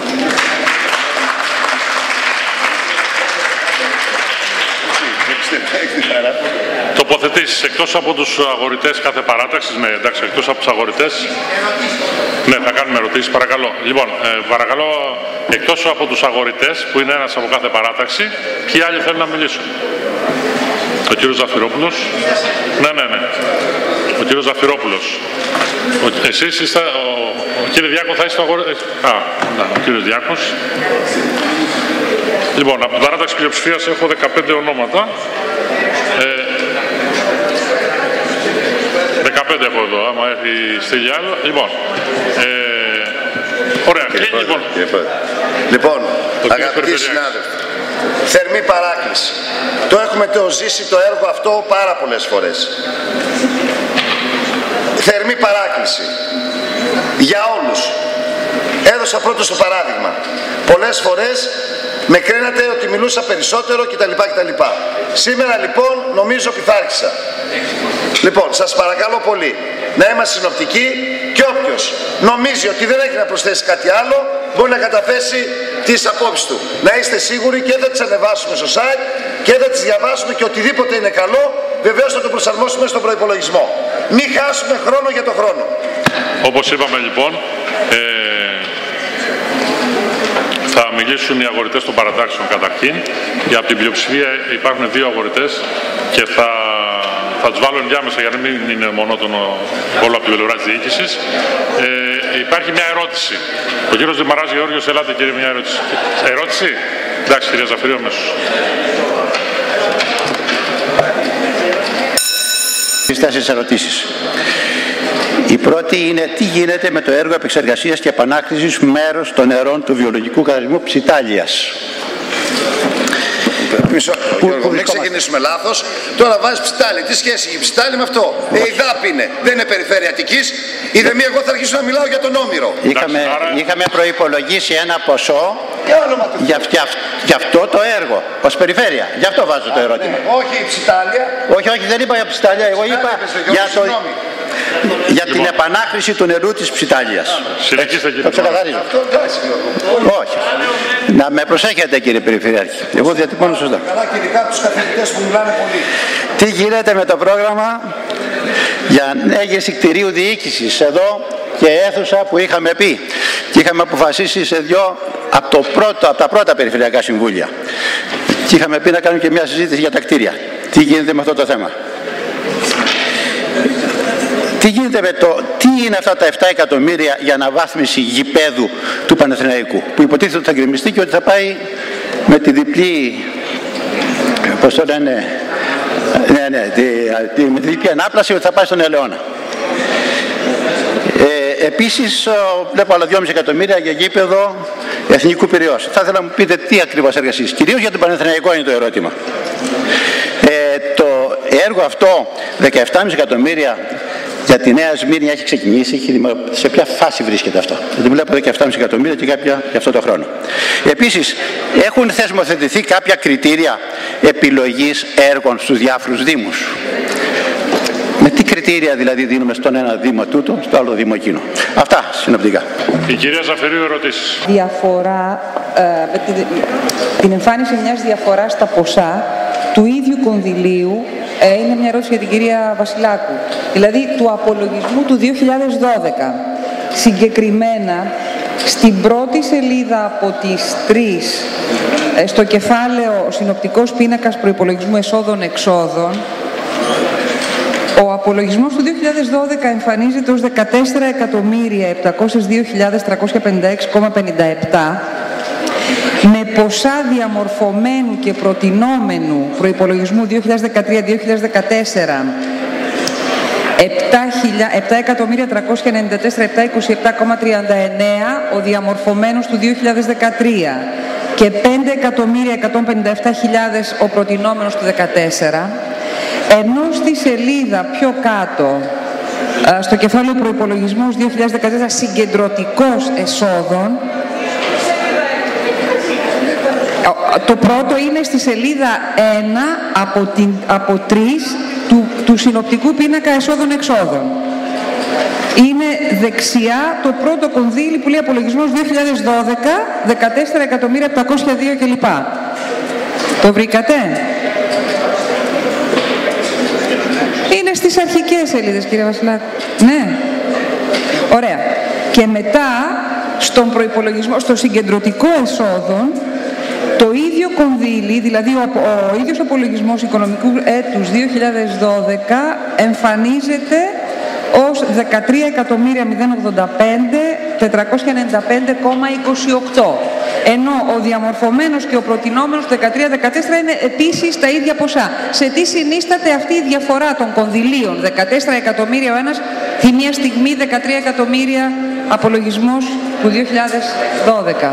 Τοποθετήσεις εκτός από τους αγορητές κάθε παράταξης, ναι, εντάξει, εκτός από τους αγορητές, ναι, θα κάνουμε ερωτήσεις, παρακαλώ. Λοιπόν, ε, παρακαλώ, εκτός από τους αγορητές, που είναι ένας από κάθε παράταξη, ποιοι άλλοι θέλουν να μιλήσουν? Ο κύριος Ζαφυρόπουλος. Ναι, ναι, ναι. Ο κύριος Ζαφυρόπουλος. Ο, εσείς είστε, ο, ο κύριε Διάκο θα είστε αγορητές. Α, ναι, ο κύριος Διάκος. Λοιπόν, από την παράταξη πλειοψηφίας έχω δεκαπέντε ονόματα. Ε, δεκαπέντε έχω εδώ, άμα έχει στείλει άλλο. Λοιπόν, ε, ωραία. Κύριε Πρόεδρε, λοιπόν, κύριε Πρόεδρε. Λοιπόν, αγαπητοί συνάδελφοι, θερμή παράκληση. Το έχουμε το ζήσει το έργο αυτό πάρα πολλές φορές. Θερμή παράκληση για όλους. Έδωσα πρώτο το παράδειγμα. Πολλές φορές με κρίνατε ότι μιλούσα περισσότερο κτλ. κτλ. Σήμερα λοιπόν νομίζω πειθάρχησα. Λοιπόν, σας παρακαλώ πολύ να είμαστε συνοπτικοί και όποιος νομίζει ότι δεν έχει να προσθέσει κάτι άλλο μπορεί να καταθέσει τις απόψεις του. Να είστε σίγουροι και θα τις ανεβάσουμε στο site και θα τις διαβάσουμε και οτιδήποτε είναι καλό βεβαίως θα το προσαρμόσουμε στον προϋπολογισμό. Μην χάσουμε χρόνο για το χρόνο. Όπως είπαμε λοιπόν, ε, θα μιλήσουν οι αγορητές των παρατάξεων καταρχήν. Για από την πλειοψηφία υπάρχουν δύο αγορητές και θα, θα τους βάλω ενδιάμεσα για να μην είναι μονότονο όλο από την πλευρά της διοίκησης. Ε, υπάρχει μια ερώτηση. Ο κύριος Δημαράς Γεώργιος, ελάτε κύριε, μια ερώτηση. Ερώτηση? Εντάξει κυρία Ζαφυρίου, αμέσως. Τέσσερις ερωτήσεις. Η πρώτη είναι τι γίνεται με το έργο επεξεργασίας και επανάκτησης μέρος των νερών του βιολογικού καθαρισμού Ψιτάλιας. Μισό, Γιώργο, μην ξεκινήσουμε λάθος. Τώρα βάζεις Ψιτάλη. Τι σχέση έχει Ψιτάλη με αυτό? Ε, η ΔΑΠ είναι. Δεν είναι περιφέρεια Αττικής. Η δε μία εγώ θα αρχίσω να μιλάω για τον Όμηρο. Είχαμε, είχαμε προϋπολογίσει ένα ποσό για, για, για αυτό το έργο ως περιφέρεια. Γι' αυτό βάζω το ερώτημα. Ναι, όχι η Ψιτάλια. Όχι, όχι, δεν είπα για Ψιτάλια. Εγώ είπα για, το, για την λοιπόν. επανάχρηση του νερού της Ψιτάλιας. Συνεχίστε κύριε. Το ξεκαθαρίζω. Όχι. Να με προσέχετε κύριε Περιφερειάρχη. Εγώ διατυπώνω σωστά. Καλά και ειδικά τους καθηγητές που μιλάνε πολύ. Τι γίνεται με το πρόγραμμα για έγερση κτηρίου διοίκησης εδώ και αίθουσα που είχαμε πει και είχαμε αποφασίσει σε δυο από, το πρώτο, από τα πρώτα περιφερειακά συμβούλια και είχαμε πει να κάνουμε και μια συζήτηση για τα κτίρια. Τι γίνεται με αυτό το θέμα? Τι γίνεται με το, τι είναι αυτά τα επτά εκατομμύρια για αναβάθμιση γηπέδου του Παναθηναϊκού που υποτίθεται ότι θα γκρεμιστεί και ότι θα πάει με τη διπλή, πώς το λένε, ναι, ναι, τη, τη, με τη διπλή ανάπλαση ότι θα πάει στον Ελαιώνα. Ε, επίσης βλέπω άλλα δυόμισι εκατομμύρια για γήπεδο Εθνικού Πειραιώς. Θα ήθελα να μου πείτε τι ακριβώς εργασίες. Κυρίως για τον Παναθηναϊκό είναι το ερώτημα. Ε, το έργο αυτό δεκαεπτά κόμμα πέντε εκατομμύρια για τη Νέα Σμύρνη έχει ξεκινήσει, σε ποια φάση βρίσκεται αυτό? Γιατί βλέπω δεκαεπτά κόμμα πέντε εκατομμύρια και κάποια για αυτό το χρόνο. Επίσης, έχουν θεσμοθετηθεί κάποια κριτήρια επιλογής έργων στους διάφορους δήμους. Με τι κριτήρια δηλαδή δίνουμε στον ένα δήμο τούτο, στο άλλο δήμο εκείνο? Αυτά συνοπτικά. Η κυρία Ζαφυρίου, ερωτήσεις. Διαφορά, ε, με την, την εμφάνιση μιας διαφοράς στα ποσά του ίδιου κονδυλίου, ε, είναι μια ερώτηση για την κυρία Βασιλάκου, δηλαδή του απολογισμού του δύο χιλιάδες δώδεκα. Συγκεκριμένα, στην πρώτη σελίδα από τις τρεις, ε, στο κεφάλαιο συνοπτικός πίνακας προϋπολογισμού εσόδων-εξόδων, ο απολογισμός του δύο χιλιάδες δώδεκα εμφανίζεται ως δεκατέσσερα εκατομμύρια επτακόσιες δύο χιλιάδες τριακόσια πενήντα έξι κόμμα πενήντα επτά με ποσά διαμορφωμένου και προτινόμενου προϋπολογισμού δύο χιλιάδες δεκατρία δύο χιλιάδες δεκατέσσερα επτά εκατομμύρια τριακόσια ενενήντα τέσσερα χιλιάδες εκατόν είκοσι επτά κόμμα τριάντα εννέα ο διαμορφωμένος του δύο χιλιάδες δεκατρία και πέντε εκατομμύρια εκατόν πενήντα επτά χιλιάδες ο προτινόμενος του δεκατέσσερα, ενώ στη σελίδα πιο κάτω, στο κεφάλαιο προϋπολογισμός δύο χιλιάδες δεκατέσσερα συγκεντρωτικός εσόδων, το πρώτο είναι στη σελίδα ένα από, την, από τρεις του, του συνοπτικού πίνακα εσόδων-εξόδων. Είναι δεξιά το πρώτο κονδύλι που λέει απολογισμός δύο χιλιάδες δώδεκα, δεκατέσσερα εκατομμύρια επτακόσια δύο κλπ. Το βρήκατε? Είναι στις αρχικές σελίδες, κύριε Βασιλάκου. Ναι. Ωραία. Και μετά, στον προϋπολογισμό, στο συγκεντρωτικό εσόδων, το ίδιο κονδύλι, δηλαδή ο, ο ίδιος απολογισμός οικονομικού έτους δύο χιλιάδες δώδεκα εμφανίζεται ως δεκατρία εκατομμύρια ογδόντα πέντε τετρακόσια ενενήντα πέντε κόμμα είκοσι οκτώ. Ενώ ο διαμορφωμένος και ο προτινόμενος του δεκατρία δεκατέσσερα είναι επίσης τα ίδια ποσά. Σε τι συνίσταται αυτή η διαφορά των κονδυλίων? δεκατέσσερα εκατομμύρια ο ένας, τη μία στιγμή δεκατρία εκατομμύρια απολογισμός του δύο χιλιάδες δώδεκα.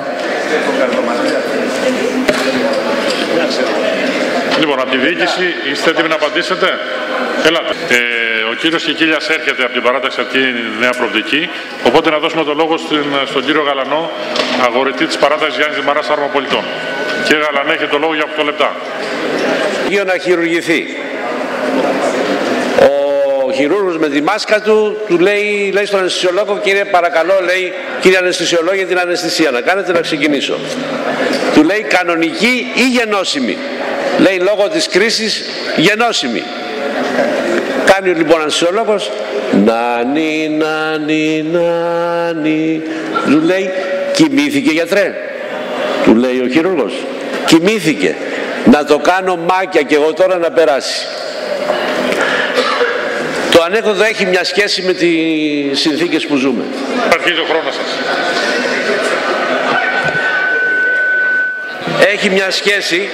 Λοιπόν, από τη διοίκηση είστε έτοιμοι να απαντήσετε? Ελάτε. Ε, ο κύριος Κικίλιας έρχεται από την παράταξη αυτή Νέα Προοπτική, οπότε να δώσουμε το λόγο στην, στον κύριο Γαλανό, αγορητή της παράταξης Γιάννης Δημαράς Άρμα Πολιτών. Κύριε Γαλανέ, έχετε το λόγο για οκτώ λεπτά. Για να χειρουργηθεί. Ο χειρούργος με τη μάσκα του, του λέει, λέει στον αναισθησιολόγο, κύριε παρακαλώ, λέει, κύριε αναισθησιολόγο, την αναισθησία να κάνετε να ξεκινήσω. Του λέει κανονική ή γενώσιμη. Λέει λόγω της κρίσης γενώσιμη. Κάνει λοιπόν ο αναισθησιολόγος, νάνι, νάνι, νάνι. Του λέει, κοιμήθηκε γιατρέ? Του λέει ο χειρούργος, κοιμήθηκε. Να το κάνω μάκια και εγώ τώρα να περάσει. Το ανέκδοτο έχει μια σχέση με τις συνθήκες που ζούμε. Αρχίζει ο χρόνος σας. Έχει μια σχέση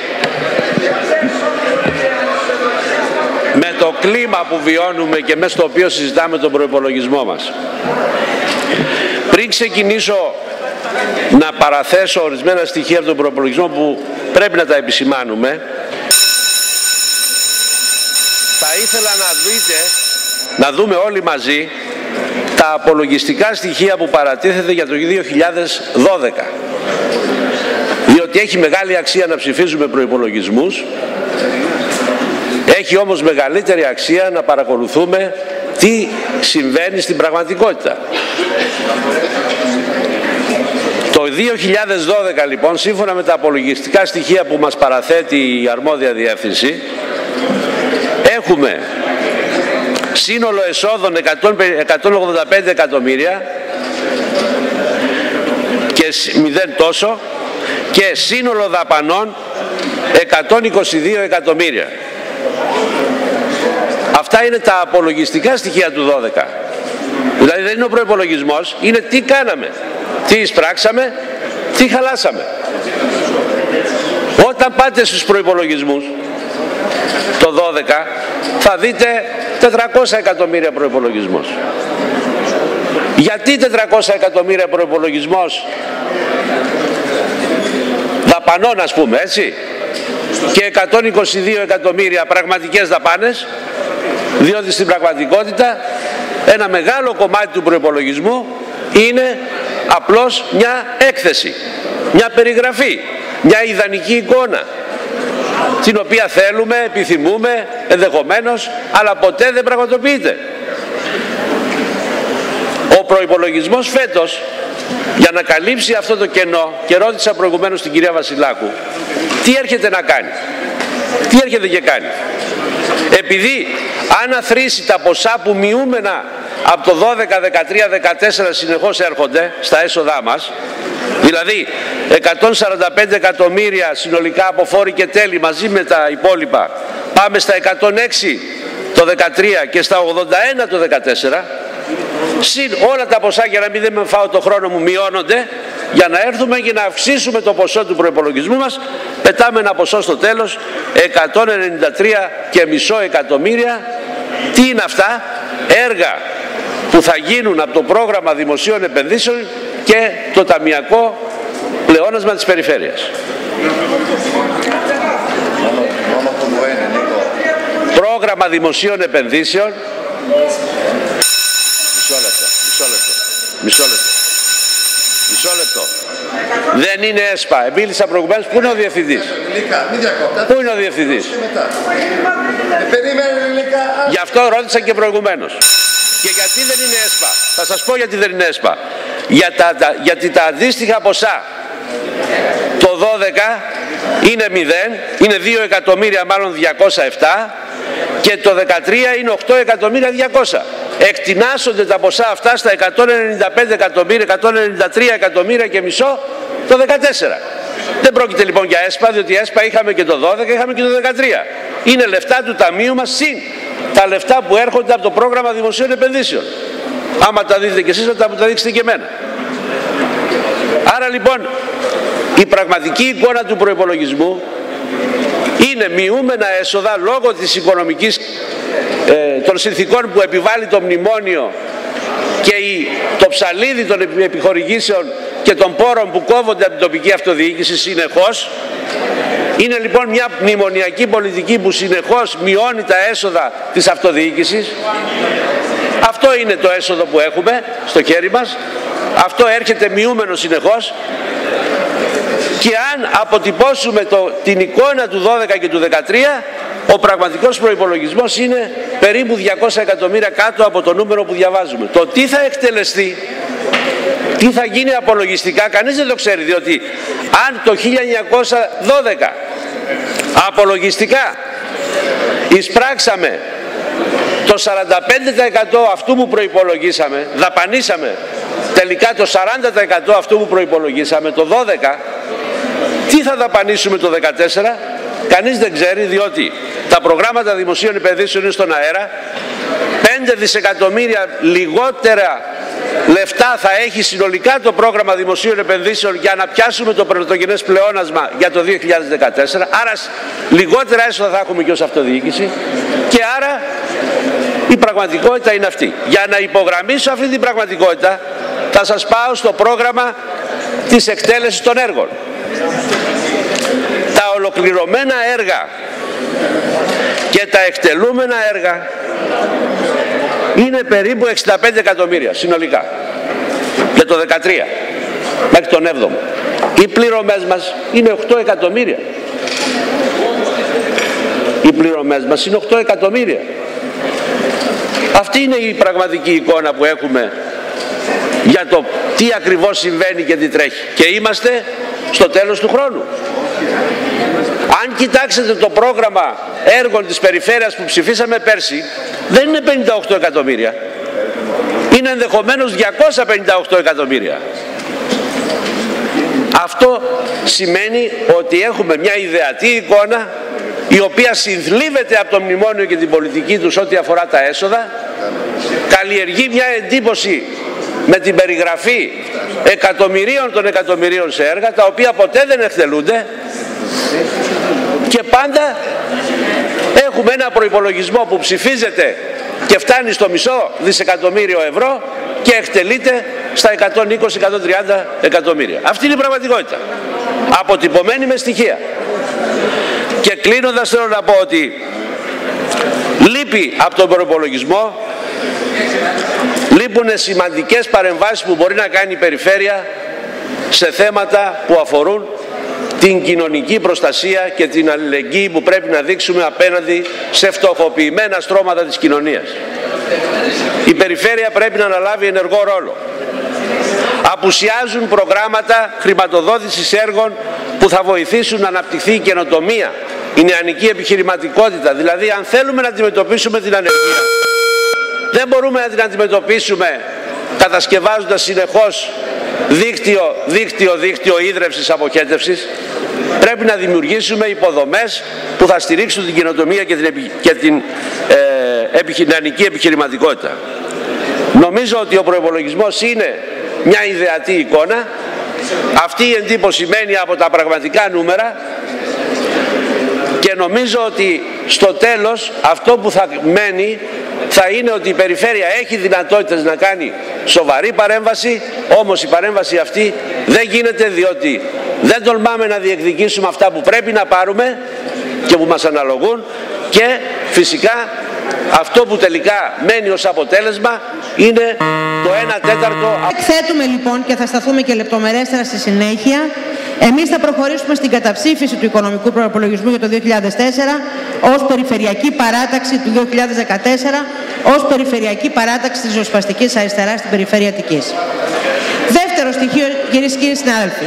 με το κλίμα που βιώνουμε και μέσα στο οποίο συζητάμε τον προϋπολογισμό μας. Πριν ξεκινήσω να παραθέσω ορισμένα στοιχεία από τον προϋπολογισμό που πρέπει να τα επισημάνουμε, θα ήθελα να δείτε, να δούμε όλοι μαζί τα απολογιστικά στοιχεία που παρατίθεται για το δύο χιλιάδες δώδεκα. Διότι έχει μεγάλη αξία να ψηφίζουμε προϋπολογισμούς, έχει όμως μεγαλύτερη αξία να παρακολουθούμε τι συμβαίνει στην πραγματικότητα. Το δύο χιλιάδες δώδεκα λοιπόν, σύμφωνα με τα απολογιστικά στοιχεία που μας παραθέτει η αρμόδια διεύθυνση, έχουμε σύνολο εσόδων εκατόν ογδόντα πέντε εκατομμύρια και μηδέν τόσο και σύνολο δαπανών εκατόν είκοσι δύο εκατομμύρια. Αυτά είναι τα απολογιστικά στοιχεία του δώδεκα. Δηλαδή δεν είναι ο προϋπολογισμός, είναι τι κάναμε, τι εισπράξαμε, τι χαλάσαμε. Όταν πάτε στους προϋπολογισμούς το δώδεκα θα δείτε τετρακόσια εκατομμύρια προϋπολογισμός. Γιατί τετρακόσια εκατομμύρια προϋπολογισμός δαπανών, ας πούμε, έτσι, και εκατόν είκοσι δύο εκατομμύρια πραγματικές δαπάνες? Διότι στην πραγματικότητα ένα μεγάλο κομμάτι του προϋπολογισμού είναι απλώς μια έκθεση, μια περιγραφή, μια ιδανική εικόνα, την οποία θέλουμε, επιθυμούμε, ενδεχομένως, αλλά ποτέ δεν πραγματοποιείται. Ο προϋπολογισμός φέτος, για να καλύψει αυτό το κενό, και ρώτησα προηγουμένως την κυρία Βασιλάκου, τι έρχεται να κάνει, τι έρχεται και κάνει. Επειδή αν αθροίσει τα ποσά που μειούμενα από το δώδεκα, δεκατρία, δεκατέσσερα συνεχώς έρχονται στα έσοδά μας, δηλαδή εκατόν σαράντα πέντε εκατομμύρια συνολικά από φόροι και τέλη μαζί με τα υπόλοιπα, πάμε στα εκατόν έξι το δεκατρία και στα ογδόντα ένα το δεκατέσσερα, συν όλα τα ποσά, για να μην δεν με φάω το χρόνο μου, μειώνονται, για να έρθουμε και να αυξήσουμε το ποσό του προϋπολογισμού μας, πετάμε ένα ποσό στο τέλος εκατόν ενενήντα τρία κόμμα πέντε εκατομμύρια. Τι είναι αυτά? Έργα που θα γίνουν από το πρόγραμμα δημοσίων επενδύσεων και το ταμιακό πλεόνασμα της περιφέρειας. Πρόγραμμα δημοσίων επενδύσεων. Μισό λεπτό, μισό λεπτό, μισό λεπτό. Μισό λεπτό. Δεν είναι ΕΣΠΑ. Μίλησα προηγουμένως. Πού είναι ο διευθυντής? Πού είναι ο διευθυντής? Γι' αυτό ρώτησα και προηγουμένως. Και γιατί δεν είναι ΕΣΠΑ? Θα σας πω γιατί δεν είναι ΕΣΠΑ. Για τα, τα, γιατί τα αντίστοιχα ποσά το δώδεκα είναι μηδέν, είναι δύο εκατομμύρια μάλλον διακόσια επτά, και το δεκατρία είναι οκτώ εκατομμύρια διακόσια. Εκτινάσσονται τα ποσά αυτά στα εκατόν ενενήντα πέντε εκατομμύρια, εκατόν ενενήντα τρία εκατομμύρια και μισό το δεκατέσσερα. Δεν πρόκειται λοιπόν για ΕΣΠΑ, διότι ΕΣΠΑ είχαμε και το δώδεκα, είχαμε και το δεκατρία. Είναι λεφτά του ταμείου μας συν τα λεφτά που έρχονται από το πρόγραμμα δημοσίων επενδύσεων. Άμα τα δείτε και εσείς, θα τα δείξετε και εμένα. Άρα λοιπόν η πραγματική εικόνα του προϋπολογισμού είναι μειούμενα έσοδα λόγω της οικονομικής, ε, των συνθήκων που επιβάλλει το μνημόνιο και η, το ψαλίδι των επιχορηγήσεων και των πόρων που κόβονται από την τοπική αυτοδιοίκηση συνεχώς. Είναι λοιπόν μια μνημονιακή πολιτική που συνεχώς μειώνει τα έσοδα της αυτοδιοίκησης. Αυτό είναι το έσοδο που έχουμε στο χέρι μας. Αυτό έρχεται μειούμενο συνεχώς. Και αν αποτυπώσουμε το, την εικόνα του δώδεκα και του δεκατρία, ο πραγματικός προϋπολογισμός είναι περίπου διακόσια εκατομμύρια κάτω από το νούμερο που διαβάζουμε. Το τι θα εκτελεστεί, τι θα γίνει απολογιστικά, κανείς δεν το ξέρει, διότι αν το χίλια εννιακόσια δώδεκα απολογιστικά εισπράξαμε το σαράντα πέντε τοις εκατό αυτού που προϋπολογίσαμε, δαπανίσαμε τελικά το σαράντα τοις εκατό αυτού που προϋπολογίσαμε το δώδεκα, τι θα δαπανίσουμε το δεκατέσσερα, κανείς δεν ξέρει, διότι τα προγράμματα δημοσίων επενδύσεων είναι στον αέρα. Πέντε δισεκατομμύρια λιγότερα λεφτά θα έχει συνολικά το πρόγραμμα δημοσίων επενδύσεων για να πιάσουμε το πρωτογενές πλεόνασμα για το δύο χιλιάδες δεκατέσσερα, άρα λιγότερα έσοδα θα έχουμε και ως αυτοδιοίκηση, και άρα η πραγματικότητα είναι αυτή. Για να υπογραμμίσω αυτή την πραγματικότητα θα σας πάω στο πρόγραμμα της εκτέλεσης των έργων. Τα ολοκληρωμένα έργα και τα εκτελούμενα έργα είναι περίπου εξήντα πέντε εκατομμύρια συνολικά για το δεκατρία μέχρι τον έβδομο. Οι πληρωμές μας είναι οκτώ εκατομμύρια. Οι πληρωμές μας είναι οκτώ εκατομμύρια. Αυτή είναι η πραγματική εικόνα που έχουμε για το τι ακριβώς συμβαίνει και τι τρέχει. Και είμαστε στο τέλος του χρόνου. Αν κοιτάξετε το πρόγραμμα έργων της περιφέρειας που ψηφίσαμε πέρσι, δεν είναι πενήντα οκτώ εκατομμύρια. Είναι ενδεχομένως διακόσια πενήντα οκτώ εκατομμύρια. Αυτό σημαίνει ότι έχουμε μια ιδεατή εικόνα, η οποία συνθλίβεται από το μνημόνιο και την πολιτική τους ό,τι αφορά τα έσοδα, καλλιεργεί μια εντύπωση με την περιγραφή εκατομμυρίων των εκατομμυρίων σε έργα, τα οποία ποτέ δεν εκτελούνται, και πάντα έχουμε ένα προϋπολογισμό που ψηφίζεται και φτάνει στο μισό δισεκατομμύριο ευρώ και εκτελείται στα εκατόν είκοσι με εκατόν τριάντα εκατομμύρια. Αυτή είναι η πραγματικότητα, αποτυπωμένη με στοιχεία. Και κλείνοντας θέλω να πω ότι λείπει από τον προϋπολογισμό, λείπουν σημαντικές παρεμβάσεις που μπορεί να κάνει η περιφέρεια σε θέματα που αφορούν την κοινωνική προστασία και την αλληλεγγύη που πρέπει να δείξουμε απέναντι σε φτωχοποιημένα στρώματα της κοινωνίας. Η περιφέρεια πρέπει να αναλάβει ενεργό ρόλο. Απουσιάζουν προγράμματα χρηματοδότησης έργων που θα βοηθήσουν να αναπτυχθεί η καινοτομία, η νεανική επιχειρηματικότητα. Δηλαδή, αν θέλουμε να αντιμετωπίσουμε την ανεργία, δεν μπορούμε να την αντιμετωπίσουμε κατασκευάζοντας συνεχώς δίκτυο, δίκτυο, δίκτυο ίδρευσης, αποχέτευσης. Πρέπει να δημιουργήσουμε υποδομές που θα στηρίξουν την καινοτομία και την, επι, και την ε, επι, νεανική επιχειρηματικότητα. Νομίζω ότι ο προϋπολογισμός είναι μια ιδεατή εικόνα. Αυτή η εντύπωση μένει από τα πραγματικά νούμερα, και νομίζω ότι στο τέλος αυτό που θα μένει θα είναι ότι η περιφέρεια έχει δυνατότητες να κάνει σοβαρή παρέμβαση, όμως η παρέμβαση αυτή δεν γίνεται, διότι δεν τολμάμε να διεκδικήσουμε αυτά που πρέπει να πάρουμε και που μας αναλογούν, και φυσικά αυτό που τελικά μένει ως αποτέλεσμα είναι το ένα τέταρτο. Εκθέτουμε λοιπόν, και θα σταθούμε και λεπτομερέστερα στη συνέχεια, εμείς θα προχωρήσουμε στην καταψήφιση του οικονομικού προϋπολογισμού για το δύο χιλιάδες τέσσερα ως περιφερειακή παράταξη του δύο χιλιάδες δεκατέσσερα, ως περιφερειακή παράταξη της ριζοσπαστικής αριστεράς στην περιφέρεια Αττικής. Δεύτερο στοιχείο, κυρίες και κύριοι συνάδελφοι,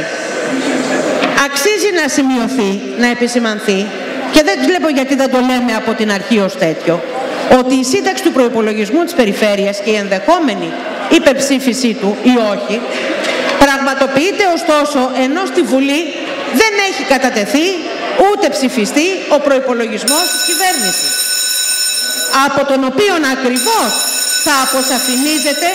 αξίζει να σημειωθεί, να επισημανθεί, και δεν βλέπω γιατί δεν το λέμε από την αρχή ως τέτοιο, ότι η σύνταξη του προϋπολογισμού της περιφέρειας και η ενδεχόμενη υπερψήφισή του ή όχι πραγματοποιείται ωστόσο ενώ στη Βουλή δεν έχει κατατεθεί ούτε ψηφιστεί ο προϋπολογισμός της κυβέρνησης, από τον οποίο ακριβώς θα αποσαφηνίζεται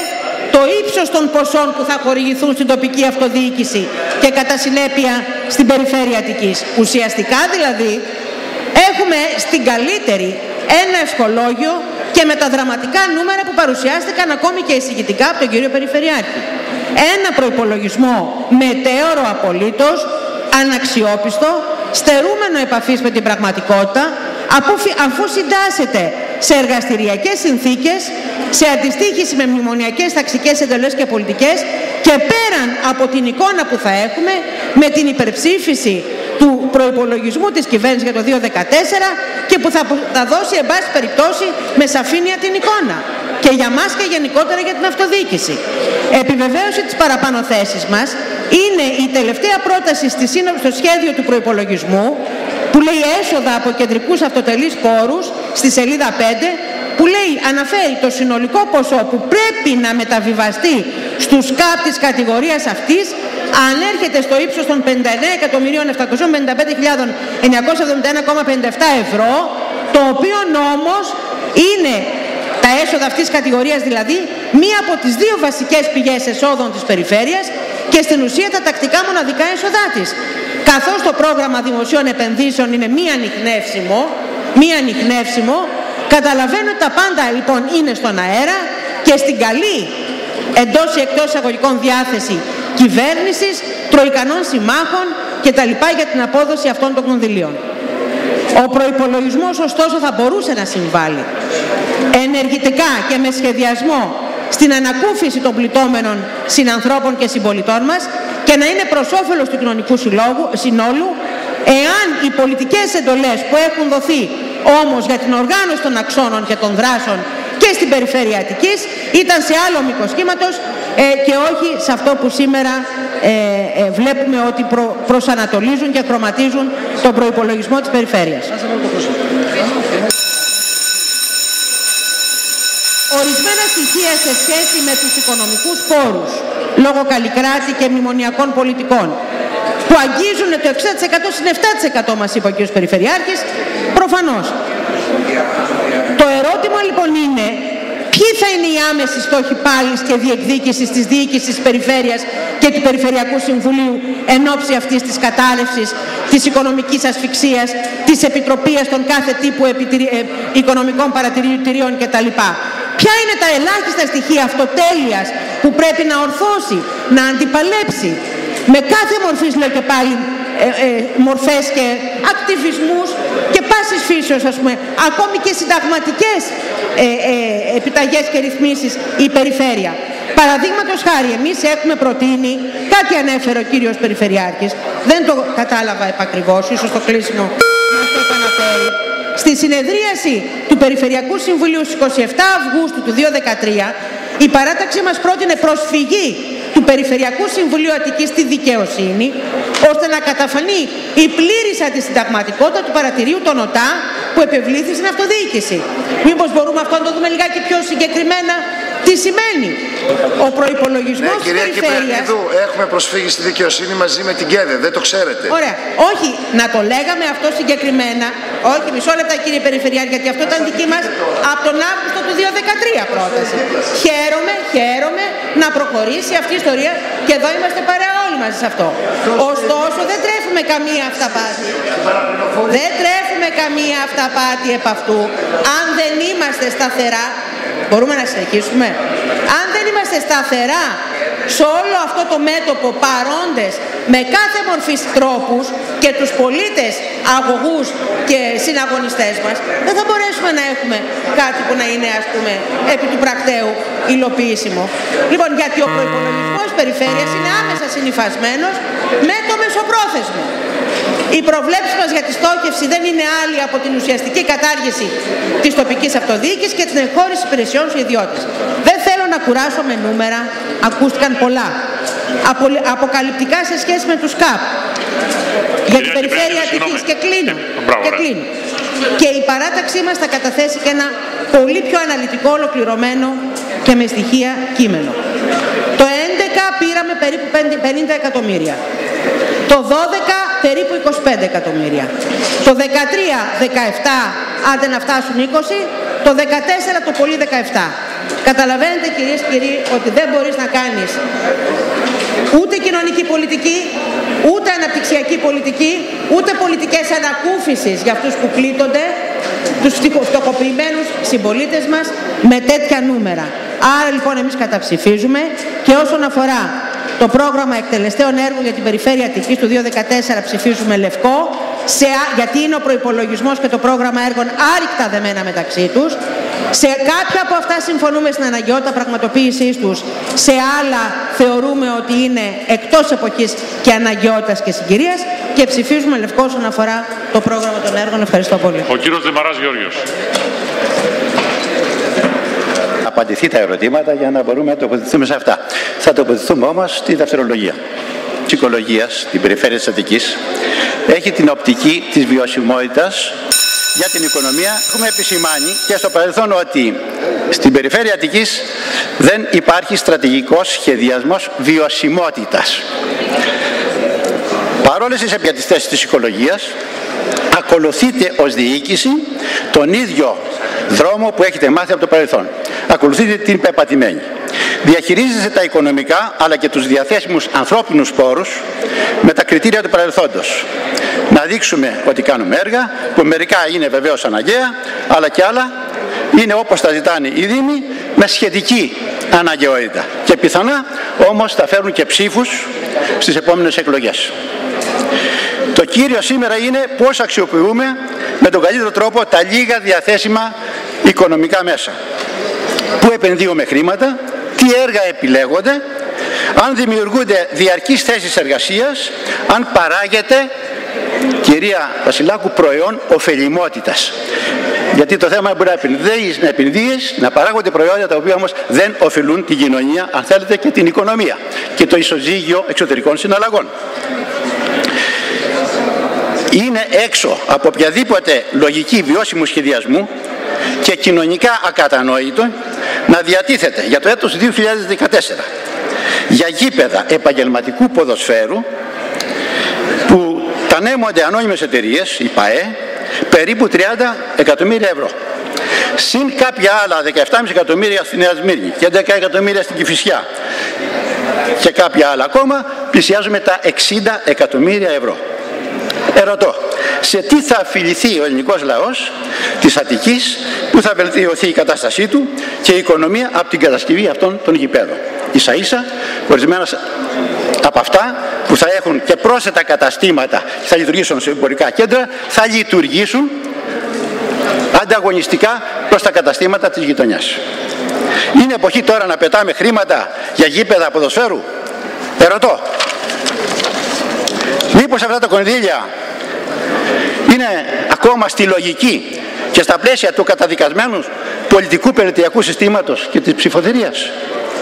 το ύψος των ποσών που θα χορηγηθούν στην τοπική αυτοδιοίκηση και κατά συνέπεια στην περιφέρεια Αττικής. Ουσιαστικά δηλαδή έχουμε στην καλύτερη ένα ευχολόγιο και με τα δραματικά νούμερα που παρουσιάστηκαν ακόμη και εισηγητικά από τον κύριο Περιφερειάρχη. Ένα προϋπολογισμό μετέωρο απολύτως, αναξιόπιστο, στερούμενο επαφής με την πραγματικότητα, αφού συντάσσεται σε εργαστηριακές συνθήκες, σε αντιστοίχηση με μνημονιακές ταξικές εντολές και πολιτικές και πέραν από την εικόνα που θα έχουμε με την υπερψήφιση του προϋπολογισμού της κυβέρνησης για το δύο χιλιάδες δεκατέσσερα και που θα, θα δώσει εν πάση περιπτώσει με σαφήνεια την εικόνα και για μας και γενικότερα για την αυτοδιοίκηση. Επιβεβαίωση της παραπάνω θέσης μας είναι η τελευταία πρόταση στη σύνολο, στο σχέδιο του προϋπολογισμού που λέει έσοδα από κεντρικούς αυτοτελείς πόρους στη σελίδα πέντε, που λέει, αναφέρει το συνολικό ποσό που πρέπει να μεταβιβαστεί στους ΚΑΠ της κατηγορίας αυτής, ανέρχεται στο ύψος των πενήντα εννέα εκατομμυρίων επτακόσιες πενήντα πέντε χιλιάδες εννιακόσια εβδομήντα ένα κόμμα πενήντα επτά ευρώ, το οποίο όμως είναι τα έσοδα αυτής της κατηγορίας, δηλαδή μία από τις δύο βασικές πηγές εσόδων της περιφέρειας και στην ουσία τα τακτικά μοναδικά έσοδά της. Καθώς το πρόγραμμα δημοσίων επενδύσεων είναι μη ανιχνεύσιμο, μη ανιχνεύσιμο, καταλαβαίνω ότι τα πάντα λοιπόν είναι στον αέρα και στην καλή εντός ή εκτός εισαγωγικών διάθεση κυβέρνησης, τροικανών συμμάχων και τα λοιπά για την απόδοση αυτών των κονδυλίων. Ο προϋπολογισμός ωστόσο θα μπορούσε να συμβάλλει ενεργητικά και με σχεδιασμό στην ανακούφιση των πληττόμενων συνανθρώπων και συμπολιτών μας και να είναι προς όφελος του κοινωνικού συλλόγου, συνόλου, εάν οι πολιτικές εντολές που έχουν δοθεί όμως για την οργάνωση των αξώνων και των δράσεων και στην περιφέρεια Αττικής ήταν σε άλλο μήκος κύματος ε, και όχι σε αυτό που σήμερα ε, ε, βλέπουμε ότι προ, προσανατολίζουν και χρωματίζουν τον προϋπολογισμό της περιφέρειας. Ορισμένα στοιχεία σε σχέση με τους οικονομικούς πόρους λόγω καλλικράτη και μνημονιακών πολιτικών που αγγίζουν το εξήντα τοις εκατό συν επτά τοις εκατό μας είπε ο κ. Περιφερειάρχης, προφανώς. Το ερώτημα λοιπόν είναι ποιοι θα είναι οι άμεσοι στόχοι πάλης και διεκδίκησης της διοίκησης της περιφέρειας και του Περιφερειακού Συμβουλίου εν ώψη αυτής της κατάρρευσης, της οικονομικής ασφυξίας, της επιτροπής των κάθε τύπου επιτηρι... ε, οικονομικών παρατηρητηρίων κτλ. Ποια είναι τα ελάχιστα στοιχεία αυτοτέλειας που πρέπει να ορθώσει, να αντιπαλέψει με κάθε μορφής, λέω και πάλι, ε, ε, μορφές και ακτιβισμούς και πάσης φύσεως, ας πούμε, ακόμη και συνταγματικές ε, ε, επιταγές και ρυθμίσεις η περιφέρεια. Παραδείγματος χάρη, εμείς έχουμε προτείνει, κάτι ανέφερε ο κύριος Περιφερειάρχης, δεν το κατάλαβα επακριβώς, ίσως το κλείσιμο μας το επαναφέρει. Στη συνεδρίαση του Περιφερειακού Συμβουλίου στις είκοσι επτά Αυγούστου του δύο χιλιάδες δεκατρία, η παράταξη μας πρότεινε προσφυγή του Περιφερειακού Συμβουλίου Αττικής στη δικαιοσύνη, ώστε να καταφανεί η πλήρης αντισυνταγματικότητα του παρατηρίου των ΟΤΑ που επευλήθη στην αυτοδιοίκηση. μήπως μπορούμε αυτό να το δούμε λιγάκι πιο συγκεκριμένα τι σημαίνει. Ο προϋπολογισμός ναι, της περιφέρειας... έχουμε προσφύγει στη δικαιοσύνη μαζί με την ΚΕΔΕ, δεν το ξέρετε. Ωραία. Όχι, να το λέγαμε αυτό συγκεκριμένα. Όχι, μισό λεπτά κύριε Περιφερειάρχη, γιατί αυτό ήταν δική μας από τον Αύγουστο του δύο χιλιάδες δεκατρία πρόταση. Χαίρομαι, χαίρομαι να προχωρήσει αυτή η ιστορία και εδώ είμαστε παρέα όλοι μαζί σε αυτό. Ωστόσο δεν τρέφουμε καμία αυταπάτη. Δεν τρέφουμε καμία αυταπάτη επ' αυτού. Αν δεν είμαστε σταθερά, μπορούμε να συνεχίσουμε. Αν δεν είμαστε σταθερά σε όλο αυτό το μέτωπο παρόντες με κάθε μορφής τρόπους και τους πολίτες αγωγούς και συναγωνιστές μας, δεν θα μπορέσουμε να έχουμε κάτι που να είναι, ας πούμε, επί του πρακτέου υλοποιήσιμο. Λοιπόν, γιατί ο προϋπολογισμός περιφέρειας είναι άμεσα συνυφασμένος με το μεσοπρόθεσμο. Η προβλέψη μας για τη στόχευση δεν είναι άλλη από την ουσιαστική κατάργηση της τοπικής αυτοδιοίκησης και την εγχώρηση υπηρεσιών στους ιδιώτες. Δεν θέλω να κουράσω με νούμερα, ακούστηκαν πολλά. Απο, αποκαλυπτικά σε σχέση με τους ΚΑΠ για την περιφέρεια Αττικής και κλείνω. Και, κλείνω. και η παράταξή μας θα καταθέσει και ένα πολύ πιο αναλυτικό, ολοκληρωμένο και με στοιχεία κείμενο. Το έντεκα πήραμε περίπου πενήντα εκατομμύρια. Το δώδεκα περίπου είκοσι πέντε εκατομμύρια. Το δεκατρία δεκαεπτά, άντε να φτάσουν είκοσι, το δεκατέσσερα το πολύ δεκαεπτά. Καταλαβαίνετε κυρίες και κύριοι ότι δεν μπορείς να κάνεις ούτε κοινωνική πολιτική, ούτε αναπτυξιακή πολιτική, ούτε πολιτικές ανακούφισης για αυτούς που πλήττονται, τους φτωχοποιημένους συμπολίτες μας, με τέτοια νούμερα. Άρα λοιπόν εμείς καταψηφίζουμε, και όσον αφορά το πρόγραμμα εκτελεστέων έργων για την περιφέρεια Αττικής του δύο χιλιάδες δεκατέσσερα ψηφίζουμε λευκό, σε, γιατί είναι ο προϋπολογισμός και το πρόγραμμα έργων άρρηκτα δεμένα μεταξύ τους. Σε κάποια από αυτά συμφωνούμε στην αναγκαιότητα πραγματοποίησής τους, σε άλλα θεωρούμε ότι είναι εκτός εποχής και αναγκαιότητας και συγκυρίας, και ψηφίζουμε λευκό όσον αφορά το πρόγραμμα των έργων. Ευχαριστώ πολύ. Ο κύριος Δημαράς Γεώργιος. Απαντηθεί τα ερωτήματα για να μπορούμε να τοποθετηθούμε σε αυτά. Θα τοποθετηθούμε όμως στη δευτερολογία της οικολογίας, την περιφέρεια της Αττικής. Έχει την οπτική της βιωσιμότητας για την οικονομία. Έχουμε επισημάνει και στο παρελθόν ότι στην περιφέρεια Αττικής δεν υπάρχει στρατηγικός σχεδιασμός βιωσιμότητας. Παρόλες τις επιατιστές της οικολογίας, ακολουθείτε ως διοίκηση τον ίδιο δρόμο που έχετε μάθει από το παρελθόν. Ακολουθείτε την πεπατημένη. Διαχειρίζεστε τα οικονομικά αλλά και τους διαθέσιμους ανθρώπινους πόρους με τα κριτήρια του παρελθόντος. Να δείξουμε ότι κάνουμε έργα που μερικά είναι βεβαίως αναγκαία, αλλά και άλλα είναι όπως τα ζητάνε οι Δήμοι, με σχετική αναγκαιότητα. Και πιθανά όμως θα φέρουν και ψήφους στις επόμενες εκλογές. Το κύριο σήμερα είναι πώς αξιοποιούμε με τον καλύτερο τρόπο τα λίγα διαθέσιμα οικονομικά μέσα. Πού επενδύουμε χρήματα, τι έργα επιλέγονται, αν δημιουργούνται διαρκείς θέσεις εργασίας, αν παράγεται, κυρία Βασιλάκου, προϊόν ωφελιμότητας. Γιατί το θέμα μπορεί να επενδύεις, να παράγονται προϊόντα τα οποία όμως δεν ωφελούν την κοινωνία, αν θέλετε, και την οικονομία και το ισοζύγιο εξωτερικών συναλλαγών. Είναι έξω από οποιαδήποτε λογική βιώσιμου σχεδιασμού και κοινωνικά ακατανόητο να διατίθεται για το έτος δύο χιλιάδες δεκατέσσερα για γήπεδα επαγγελματικού ποδοσφαίρου που τα νέμονται ανώνυμες εταιρείες, η ΠΑΕ, περίπου τριάντα εκατομμύρια ευρώ. Συν κάποια άλλα δεκαεπτά κόμμα πέντε εκατομμύρια στη Νέα Σμύρνη και έντεκα εκατομμύρια στην Κηφισιά και κάποια άλλα ακόμα, πλησιάζουμε τα εξήντα εκατομμύρια ευρώ. Ερωτώ, σε τι θα αφιληθεί ο ελληνικός λαός της Αττικής, που θα βελτιωθεί η κατάστασή του και η οικονομία από την κατασκευή αυτών των γηπέδων. Ίσα ίσα, ορισμένα από αυτά που θα έχουν και πρόσθετα καταστήματα και θα λειτουργήσουν σε εμπορικά κέντρα, θα λειτουργήσουν ανταγωνιστικά προς τα καταστήματα της γειτονιάς. Είναι εποχή τώρα να πετάμε χρήματα για γήπεδα ποδοσφαίρου? Ερωτώ. Μήπως αυτά τα κονδύλια είναι ακόμα στη λογική και στα πλαίσια του καταδικασμένου πολιτικού περιφερειακού συστήματος και της ψηφοθυρίας?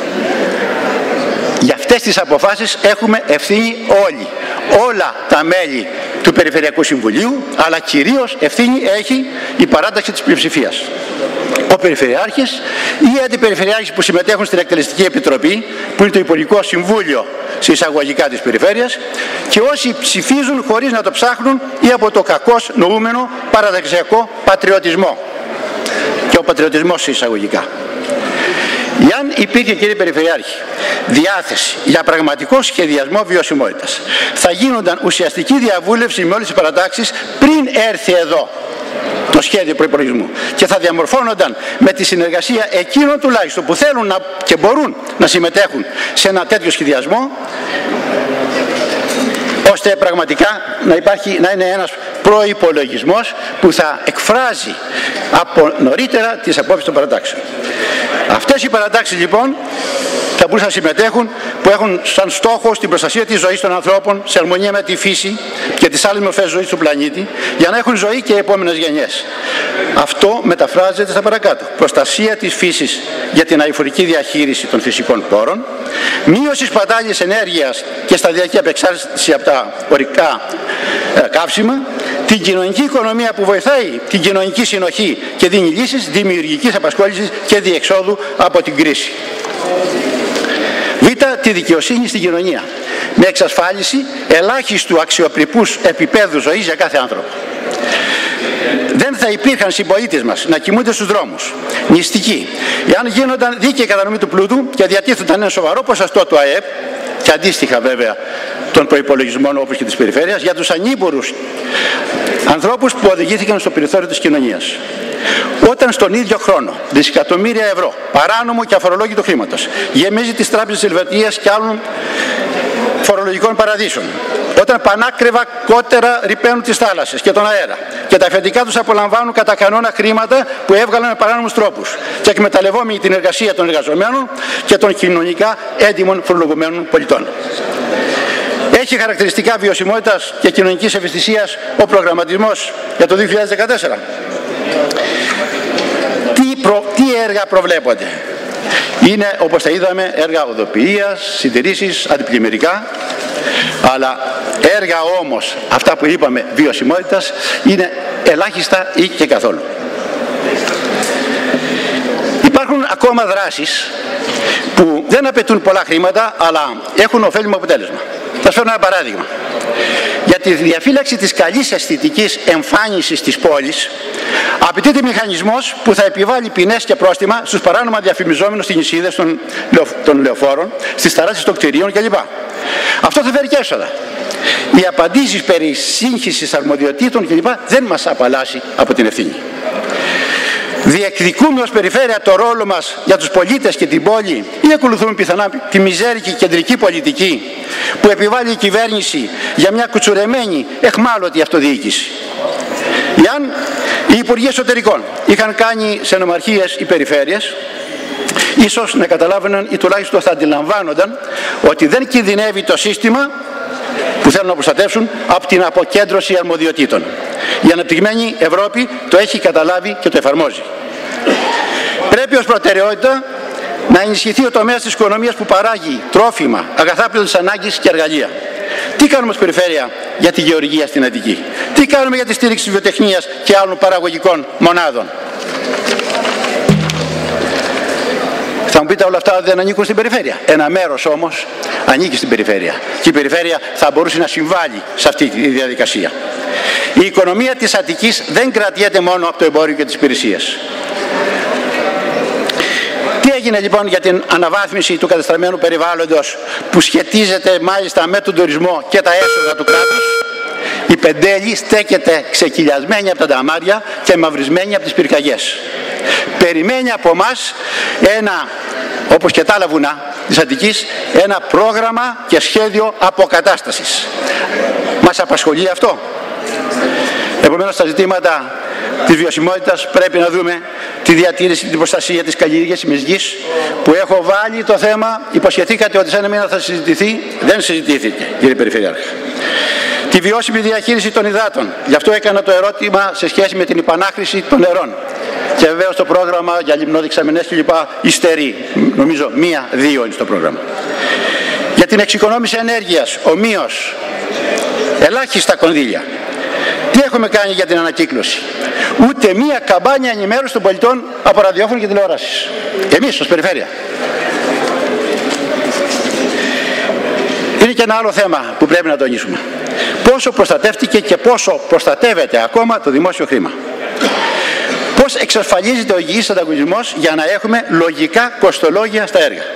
Για αυτές τις αποφάσεις έχουμε ευθύνη όλοι, όλα τα μέλη του Περιφερειακού Συμβουλίου, αλλά κυρίως ευθύνη έχει η παράταξη της πλειοψηφίας. Ο Περιφερειάρχης ή οι αντιπεριφερειάρχες που συμμετέχουν στην Εκτελεστική Επιτροπή, που είναι το Υπουργικό Συμβούλιο σε εισαγωγικά της περιφέρειας, και όσοι ψηφίζουν χωρίς να το ψάχνουν ή από το κακώς νοούμενο παραδεξιακό πατριωτισμό. Και ο πατριωτισμός σε εισαγωγικά. Εάν υπήρχε, κύριε Περιφερειάρχη, διάθεση για πραγματικό σχεδιασμό βιωσιμότητας, θα γίνονταν ουσιαστική διαβούλευση με όλες τις παρατάξεις πριν έρθει εδώ το σχέδιο προϋπολογισμού και θα διαμορφώνονταν με τη συνεργασία εκείνων τουλάχιστον που θέλουν να, και μπορούν να συμμετέχουν σε ένα τέτοιο σχεδιασμό, ώστε πραγματικά να υπάρχει, να είναι ένας προϋπολογισμός που θα εκφράζει από νωρίτερα τις απόψεις των παρατάξεων. Αυτές οι παρατάξεις λοιπόν θα μπορούσαν να συμμετέχουν, που έχουν σαν στόχο στην προστασία της ζωής των ανθρώπων σε αρμονία με τη φύση και τις άλλες μορφές ζωής του πλανήτη, για να έχουν ζωή και οι επόμενες γενιές. Αυτό μεταφράζεται στα παρακάτω. Προστασία της φύσης για την αειφορική διαχείριση των φυσικών πόρων, μείωση σπατάλης ενέργειας και σταδιακή απεξάρτηση από τα ορυκτά ε, καύσιμα, την κοινωνική οικονομία που βοηθάει την κοινωνική συνοχή και δίνει λύσεις δημιουργικής απασχόλησης και διεξόδου από την κρίση. Β. Τη δικαιοσύνη στην κοινωνία, με εξασφάλιση ελάχιστου αξιοπρεπούς επίπεδου ζωής για κάθε άνθρωπο. Δεν θα θα υπήρχαν συμπολίτες μας να κοιμούνται στους δρόμους, νηστικοί, εάν γίνονταν δίκαιη κατανομή του πλούτου και διατίθονταν ένα σοβαρό ποσοστό του ΑΕΠ και αντίστοιχα βέβαια των προϋπολογισμών όπως και της περιφέρειας για τους ανήμπορους ανθρώπους που οδηγήθηκαν στο περιθώριο της κοινωνίας. Όταν στον ίδιο χρόνο δισεκατομμύρια ευρώ παράνομου και αφορολόγητου χρήματος γεμίζει τις τράπεζες της Ελβετίας και άλλων φορολογικών παραδείσων, όταν πανάκριβα κότερα ρηπαίνουν τις θάλασσες και τον αέρα και τα αφεντικά τους απολαμβάνουν κατά κανόνα χρήματα που έβγαλαν με παράνομους τρόπους και εκμεταλλευόμενοι την εργασία των εργαζομένων και των κοινωνικά έντιμων φορολογουμένων πολιτών. Έχει χαρακτηριστικά βιωσιμότητας και κοινωνικής ευαισθησίας ο προγραμματισμός για το δύο χιλιάδες δεκατέσσερα. Τι, προ, τι έργα προβλέπονται? Είναι, όπως τα είδαμε, έργα οδοποιίας, συντηρήσεις, αντιπλημμυρικά, αλλά έργα όμως, αυτά που είπαμε βιωσιμότητας, είναι ελάχιστα ή και καθόλου. Υπάρχουν ακόμα δράσεις που δεν απαιτούν πολλά χρήματα, αλλά έχουν ωφέλιμο αποτέλεσμα. Θα σας φέρω ένα παράδειγμα. Για τη διαφύλαξη της καλής αισθητικής εμφάνισης της πόλης απαιτείται μηχανισμός που θα επιβάλλει ποινές και πρόστιμα στους παράνομα διαφημιζόμενους στις νησίδες των, των λεωφόρων, στις ταράσεις των κτηρίων κλπ. Αυτό θα φέρει και έσοδα. Οι απαντήσεις περί σύγχυσης αρμοδιοτήτων κλπ. Δεν μας απαλλάσσει από την ευθύνη. Διεκδικούμε ως περιφέρεια το ρόλο μας για τους πολίτες και την πόλη ή ακολουθούμε πιθανά τη μιζέρικη κεντρική πολιτική που επιβάλλει η κυβέρνηση για μια κουτσουρεμένη εχμάλωτη αυτοδιοίκηση? Εάν οι Υπουργοί Εσωτερικών είχαν κάνει σε νομαρχίες οι περιφέρειες, ίσως να καταλάβαιναν ή τουλάχιστον θα αντιλαμβάνονταν ότι δεν κινδυνεύει το σύστημα που θέλουν να προστατεύσουν από την αποκέντρωση αρμοδιοτήτων. Η αναπτυγμένη Ευρώπη το έχει καταλάβει και το εφαρμόζει. Πρέπει ως προτεραιότητα να ενισχυθεί ο τομέας της οικονομίας που παράγει τρόφιμα, αγαθά πρώτης ανάγκης και εργαλεία. Τι κάνουμε ως περιφέρεια για τη γεωργία στην Αττική? Τι κάνουμε για τη στήριξη της βιοτεχνίας και άλλων παραγωγικών μονάδων? Θα μου πείτε, όλα αυτά δεν ανήκουν στην περιφέρεια. Ένα μέρος όμως ανήκει στην περιφέρεια και η περιφέρεια θα μπορούσε να συμβάλλει σε αυτή τη διαδικασία. Η οικονομία της Αττικής δεν κρατιέται μόνο από το εμπόριο και τις υπηρεσίες. Τι έγινε λοιπόν για την αναβάθμιση του κατεστραμμένου περιβάλλοντος που σχετίζεται μάλιστα με τον τουρισμό και τα έσοδα του κράτους? Η Πεντέλη στέκεται ξεκυλιασμένη από τα νταμάρια και μαυρισμένη από τις πυρκαγιές. Περιμένει από εμάς ένα, όπως και τα άλλα βουνά της Αττικής, ένα πρόγραμμα και σχέδιο αποκατάστασης. Μας απασχολεί αυτό? Επομένως, στα ζητήματα της βιωσιμότητας πρέπει να δούμε τη διατήρηση, την προστασία της καλλιεργήσιμης γης που έχω βάλει το θέμα. Υποσχεθήκατε ότι σε ένα μήνα θα συζητηθεί, δεν συζητήθηκε, κύριε Περιφερειάρχα. Τη βιώσιμη διαχείριση των υδάτων. Γι' αυτό έκανα το ερώτημα σε σχέση με την υπανάχρηση των νερών. Και βεβαίως το πρόγραμμα για λιμνόδεξαμενές κλπ. Υστερεί. Νομίζω μία-δύο είναι στο πρόγραμμα. Για την εξοικονόμηση ενέργειας, ομοίως, ελάχιστα κονδύλια. Τι έχουμε κάνει για την ανακύκλωση? Ούτε μία καμπάνια ενημέρωση των πολιτών από ραδιόφωνο και τηλεόραση. Εμείς ως περιφέρεια. Είναι και ένα άλλο θέμα που πρέπει να τονίσουμε. Πόσο προστατεύτηκε και πόσο προστατεύεται ακόμα το δημόσιο χρήμα? Πώς εξασφαλίζεται ο υγιής ανταγωνισμός για να έχουμε λογικά κοστολόγια στα έργα?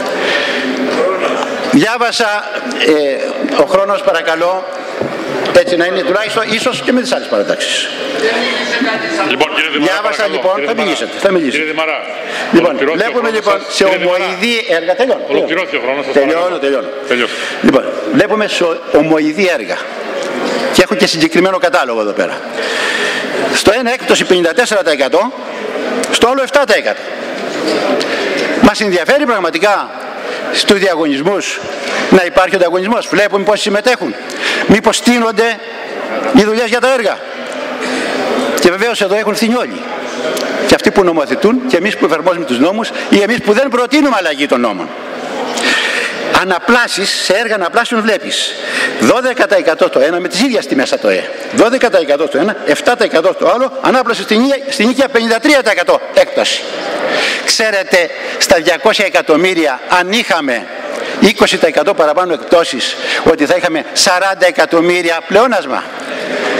Διάβασα, ε, ο χρόνος παρακαλώ, έτσι να είναι τουλάχιστον, ίσως και με τις άλλες παρατάξεις. Λοιπόν, κύριε Δημαρά, διάβασα λοιπόν, θα μιλήσετε, θα μιλήσετε. Κύριε Δημαρά, λοιπόν, βλέπουμε λοιπόν σε ομοειδή έργα, τελειώνω. Ολοκληρώθηκε ο χρόνος. Τελειώνω, τελειώνω. Λοιπόν, βλέπουμε σε ομοειδή έργα και έχω και συγκεκριμένο κατάλογο εδώ πέρα. Στο ένα έκπτωση πενήντα τέσσερα τοις εκατό, στο άλλο επτά τοις εκατό. Μας ενδιαφέρει πραγματικά στους διαγωνισμούς να υπάρχει ο ανταγωνισμός? Βλέπουμε πόσοι συμμετέχουν. Μήπως στείνονται οι δουλειές για τα έργα? Και βεβαίως εδώ έχουν ευθύνη όλοι. Και αυτοί που νομοθετούν και εμείς που εφαρμόζουμε τους νόμους ή εμείς που δεν προτείνουμε αλλαγή των νόμων. Αναπλάσεις, σε έργα αναπλάσεων βλέπεις δώδεκα τοις εκατό το ένα με τις ίδιες τιμές από το ΕΕ. δώδεκα τοις εκατό το ένα, επτά τοις εκατό το άλλο, ανάπλαση στην οίκια πενήντα τρία τοις εκατό έκταση. Ξέρετε, στα διακόσια εκατομμύρια αν είχαμε είκοσι τοις εκατό παραπάνω εκπτώσεις, ότι θα είχαμε σαράντα εκατομμύρια πλεόνασμα.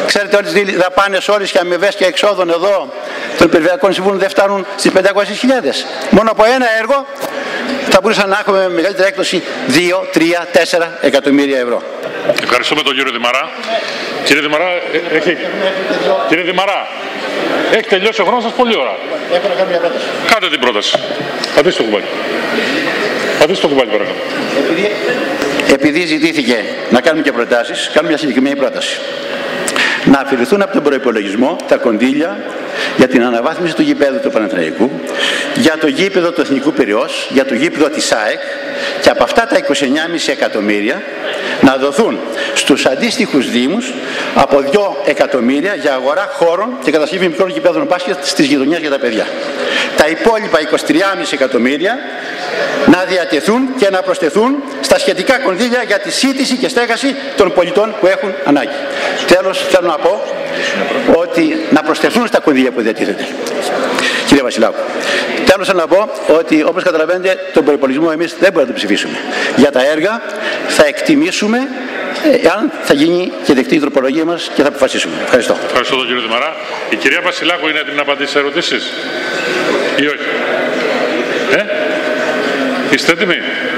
Ξέρετε όλες τις δαπάνες όλες και αμοιβές και εξόδων εδώ των περιφερειακών συμβούλων δεν φτάνουν στις πεντακόσιες χιλιάδες. Μόνο από ένα έργο θα μπορούσαμε να έχουμε μεγαλύτερη έκπτωση δύο, τρία, τέσσερα εκατομμύρια ευρώ. Ευχαριστούμε τον κύριο Δημαρά. Κύριε Δημαρά, έχει... κύριε Δημαρά, έχει τελειώσει ο χρόνος σας πολύ ώρα. Έχω να κάνω μια πρόταση. Κάντε την πρόταση. Πατήστε το κουμπάκι. Πατήστε το κουμπάκι παρακαλώ. Επειδή, επειδή ζητήθηκε να κάνουμε και προτάσεις, κάνουμε μια συγκεκριμένη πρόταση. Να αφαιρεθούν από τον προϋπολογισμό τα κονδύλια για την αναβάθμιση του γηπέδου του Παναθηναϊκού, για το γήπεδο του Εθνικού Πειραιώς, για το γήπεδο της ΑΕΚ και από αυτά τα είκοσι εννέα κόμμα πέντε εκατομμύρια να δοθούν στους αντίστοιχους δήμους από δύο εκατομμύρια για αγορά χώρων και κατασκευή μικρών γηπέδων μπάσκετ στις γειτονιές για τα παιδιά. Τα υπόλοιπα είκοσι τρία κόμμα πέντε εκατομμύρια να διατεθούν και να προσθεθούν στα σχετικά κονδύλια για τη σύντηση και στέγαση των πολιτών που έχουν ανάγκη. Τέλος, θέλω να πω ότι να προσθεθούν στα κονδύλια που διατίθεται. Κύριε Βασιλάκου, τέλος θέλω να πω ότι όπως καταλαβαίνετε τον προϋπολογισμό εμείς δεν μπορούμε να το ψηφίσουμε. Για τα έργα θα εκτιμήσουμε εάν θα γίνει και δεκτή η τροπολογία μας και θα αποφασίσουμε. Ευχαριστώ. Ευχαριστώ τον κύριο Δημαρά. Η κυρία Βασιλάκου είναι έτοιμη να απαντήσει σε ερωτήσεις ή όχι? Ε? Είστε έτοιμοι?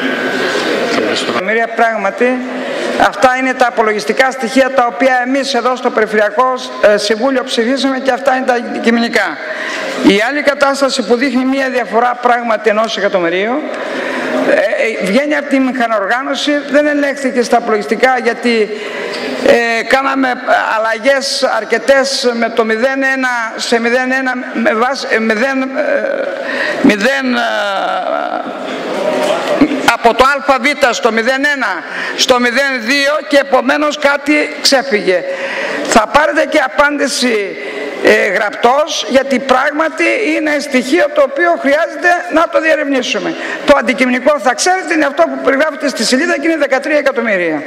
Πράγματι, αυτά είναι τα απολογιστικά στοιχεία τα οποία εμείς εδώ στο Περιφερειακό Συμβούλιο ψηφίσαμε και αυτά είναι τα αντικειμενικά. Η άλλη κατάσταση που δείχνει μία διαφορά πράγματι ενός εκατομμυρίου ε, βγαίνει από τη μηχανοργάνωση, δεν ελέγχθηκε στα απολογιστικά γιατί ε, κάναμε αλλαγές αρκετές με το μηδέν ένα σε μηδέν ένα με βάση ε, μηδέν, ε, μηδέν, ε, από το ΑΒ στο μηδέν ένα στο μηδέν δύο και επομένως κάτι ξέφυγε. Θα πάρετε και απάντηση ε, γραπτός γιατί πράγματι είναι στοιχείο το οποίο χρειάζεται να το διερευνήσουμε. Το αντικειμενικό θα ξέρετε είναι αυτό που περιγράφεται στη σελίδα και είναι δεκατρία εκατομμύρια.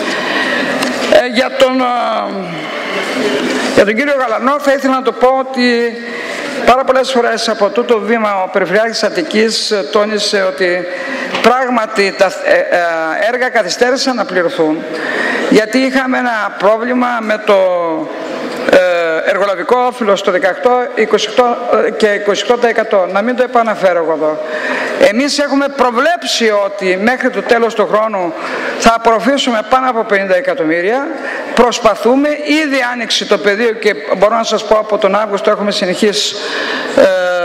Ε, για, τον, ε, για τον κύριο Γαλανό θα ήθελα να το πω ότι πάρα πολλές φορές από τούτο βήμα ο Περιφερειάρχης Αττικής τόνισε ότι πράγματι τα έργα καθυστέρησαν να πληρωθούν γιατί είχαμε ένα πρόβλημα με το εργολαβικό όφυλο στο δεκαοκτώ είκοσι οκτώ και είκοσι οκτώ τοις εκατό. Να μην το επαναφέρω εγώ εδώ. Εμείς έχουμε προβλέψει ότι μέχρι το τέλος του χρόνου θα απορροφήσουμε πάνω από πενήντα εκατομμύρια. Προσπαθούμε, ήδη άνοιξε το πεδίο και μπορώ να σας πω από τον Αύγουστο έχουμε συνεχείς ε,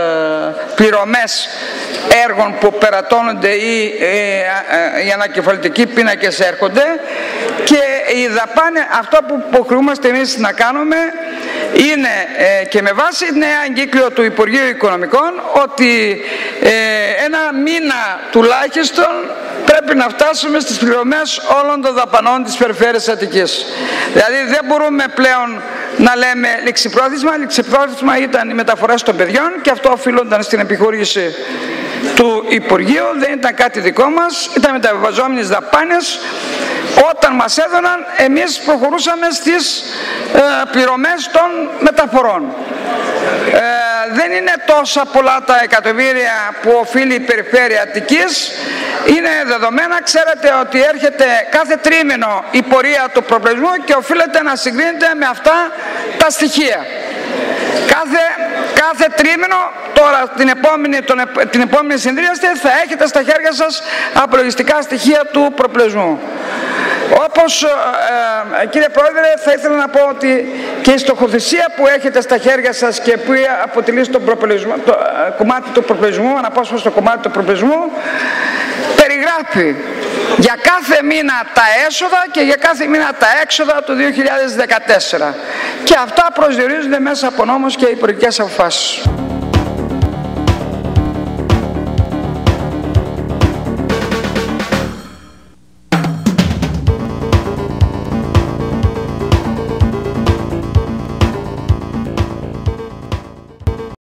πληρωμές έργων που περατώνονται ή ε, ε, οι ανακεφαλαιτικοί πίνακες έρχονται και η δαπάνη, αυτό που υποχρεούμαστε εμείς να κάνουμε είναι ε, και με βάση νέα εγκύκλιο του Υπουργείου Οικονομικών ότι ε, ένα μήνα τουλάχιστον πρέπει να φτάσουμε στις πληρωμές όλων των δαπανών της Περιφέρειας Αττικής. Δηλαδή δεν μπορούμε πλέον να λέμε ληξιπρόθεσμα. Ληξιπρόθεσμα ήταν οι μεταφορές των παιδιών και αυτό οφείλονταν στην επιχορήγηση του Υπουργείου, δεν ήταν κάτι δικό μας, ήταν μεταβιβαζόμενες δαπάνες. Όταν μας έδωναν, εμείς προχωρούσαμε στις ε, πληρωμές των μεταφορών. Ε, δεν είναι τόσα πολλά τα εκατομμύρια που οφείλει η Περιφέρεια Αττικής, είναι δεδομένα, ξέρετε ότι έρχεται κάθε τρίμηνο η πορεία του προπολογισμού και οφείλεται να συγκρίνεται με αυτά τα στοιχεία. Κάθε, κάθε τρίμηνο, τώρα την επόμενη, τον, την επόμενη συνεδρίαση θα έχετε στα χέρια σας απολογιστικά στοιχεία του προπολογισμού. Όπως, ε, κύριε Πρόεδρε, θα ήθελα να πω ότι και η στοχοθεσία που έχετε στα χέρια σας και που αποτελεί στο το, ε, κομμάτι του προπολογισμού, αναπόσπαστο κομμάτι του προπολογισμού, περιγράφει για κάθε μήνα τα έσοδα και για κάθε μήνα τα έξοδα του δύο χιλιάδες δεκατέσσερα. Και αυτά προσδιορίζονται μέσα από νόμους και υπουργικές αποφάσεις.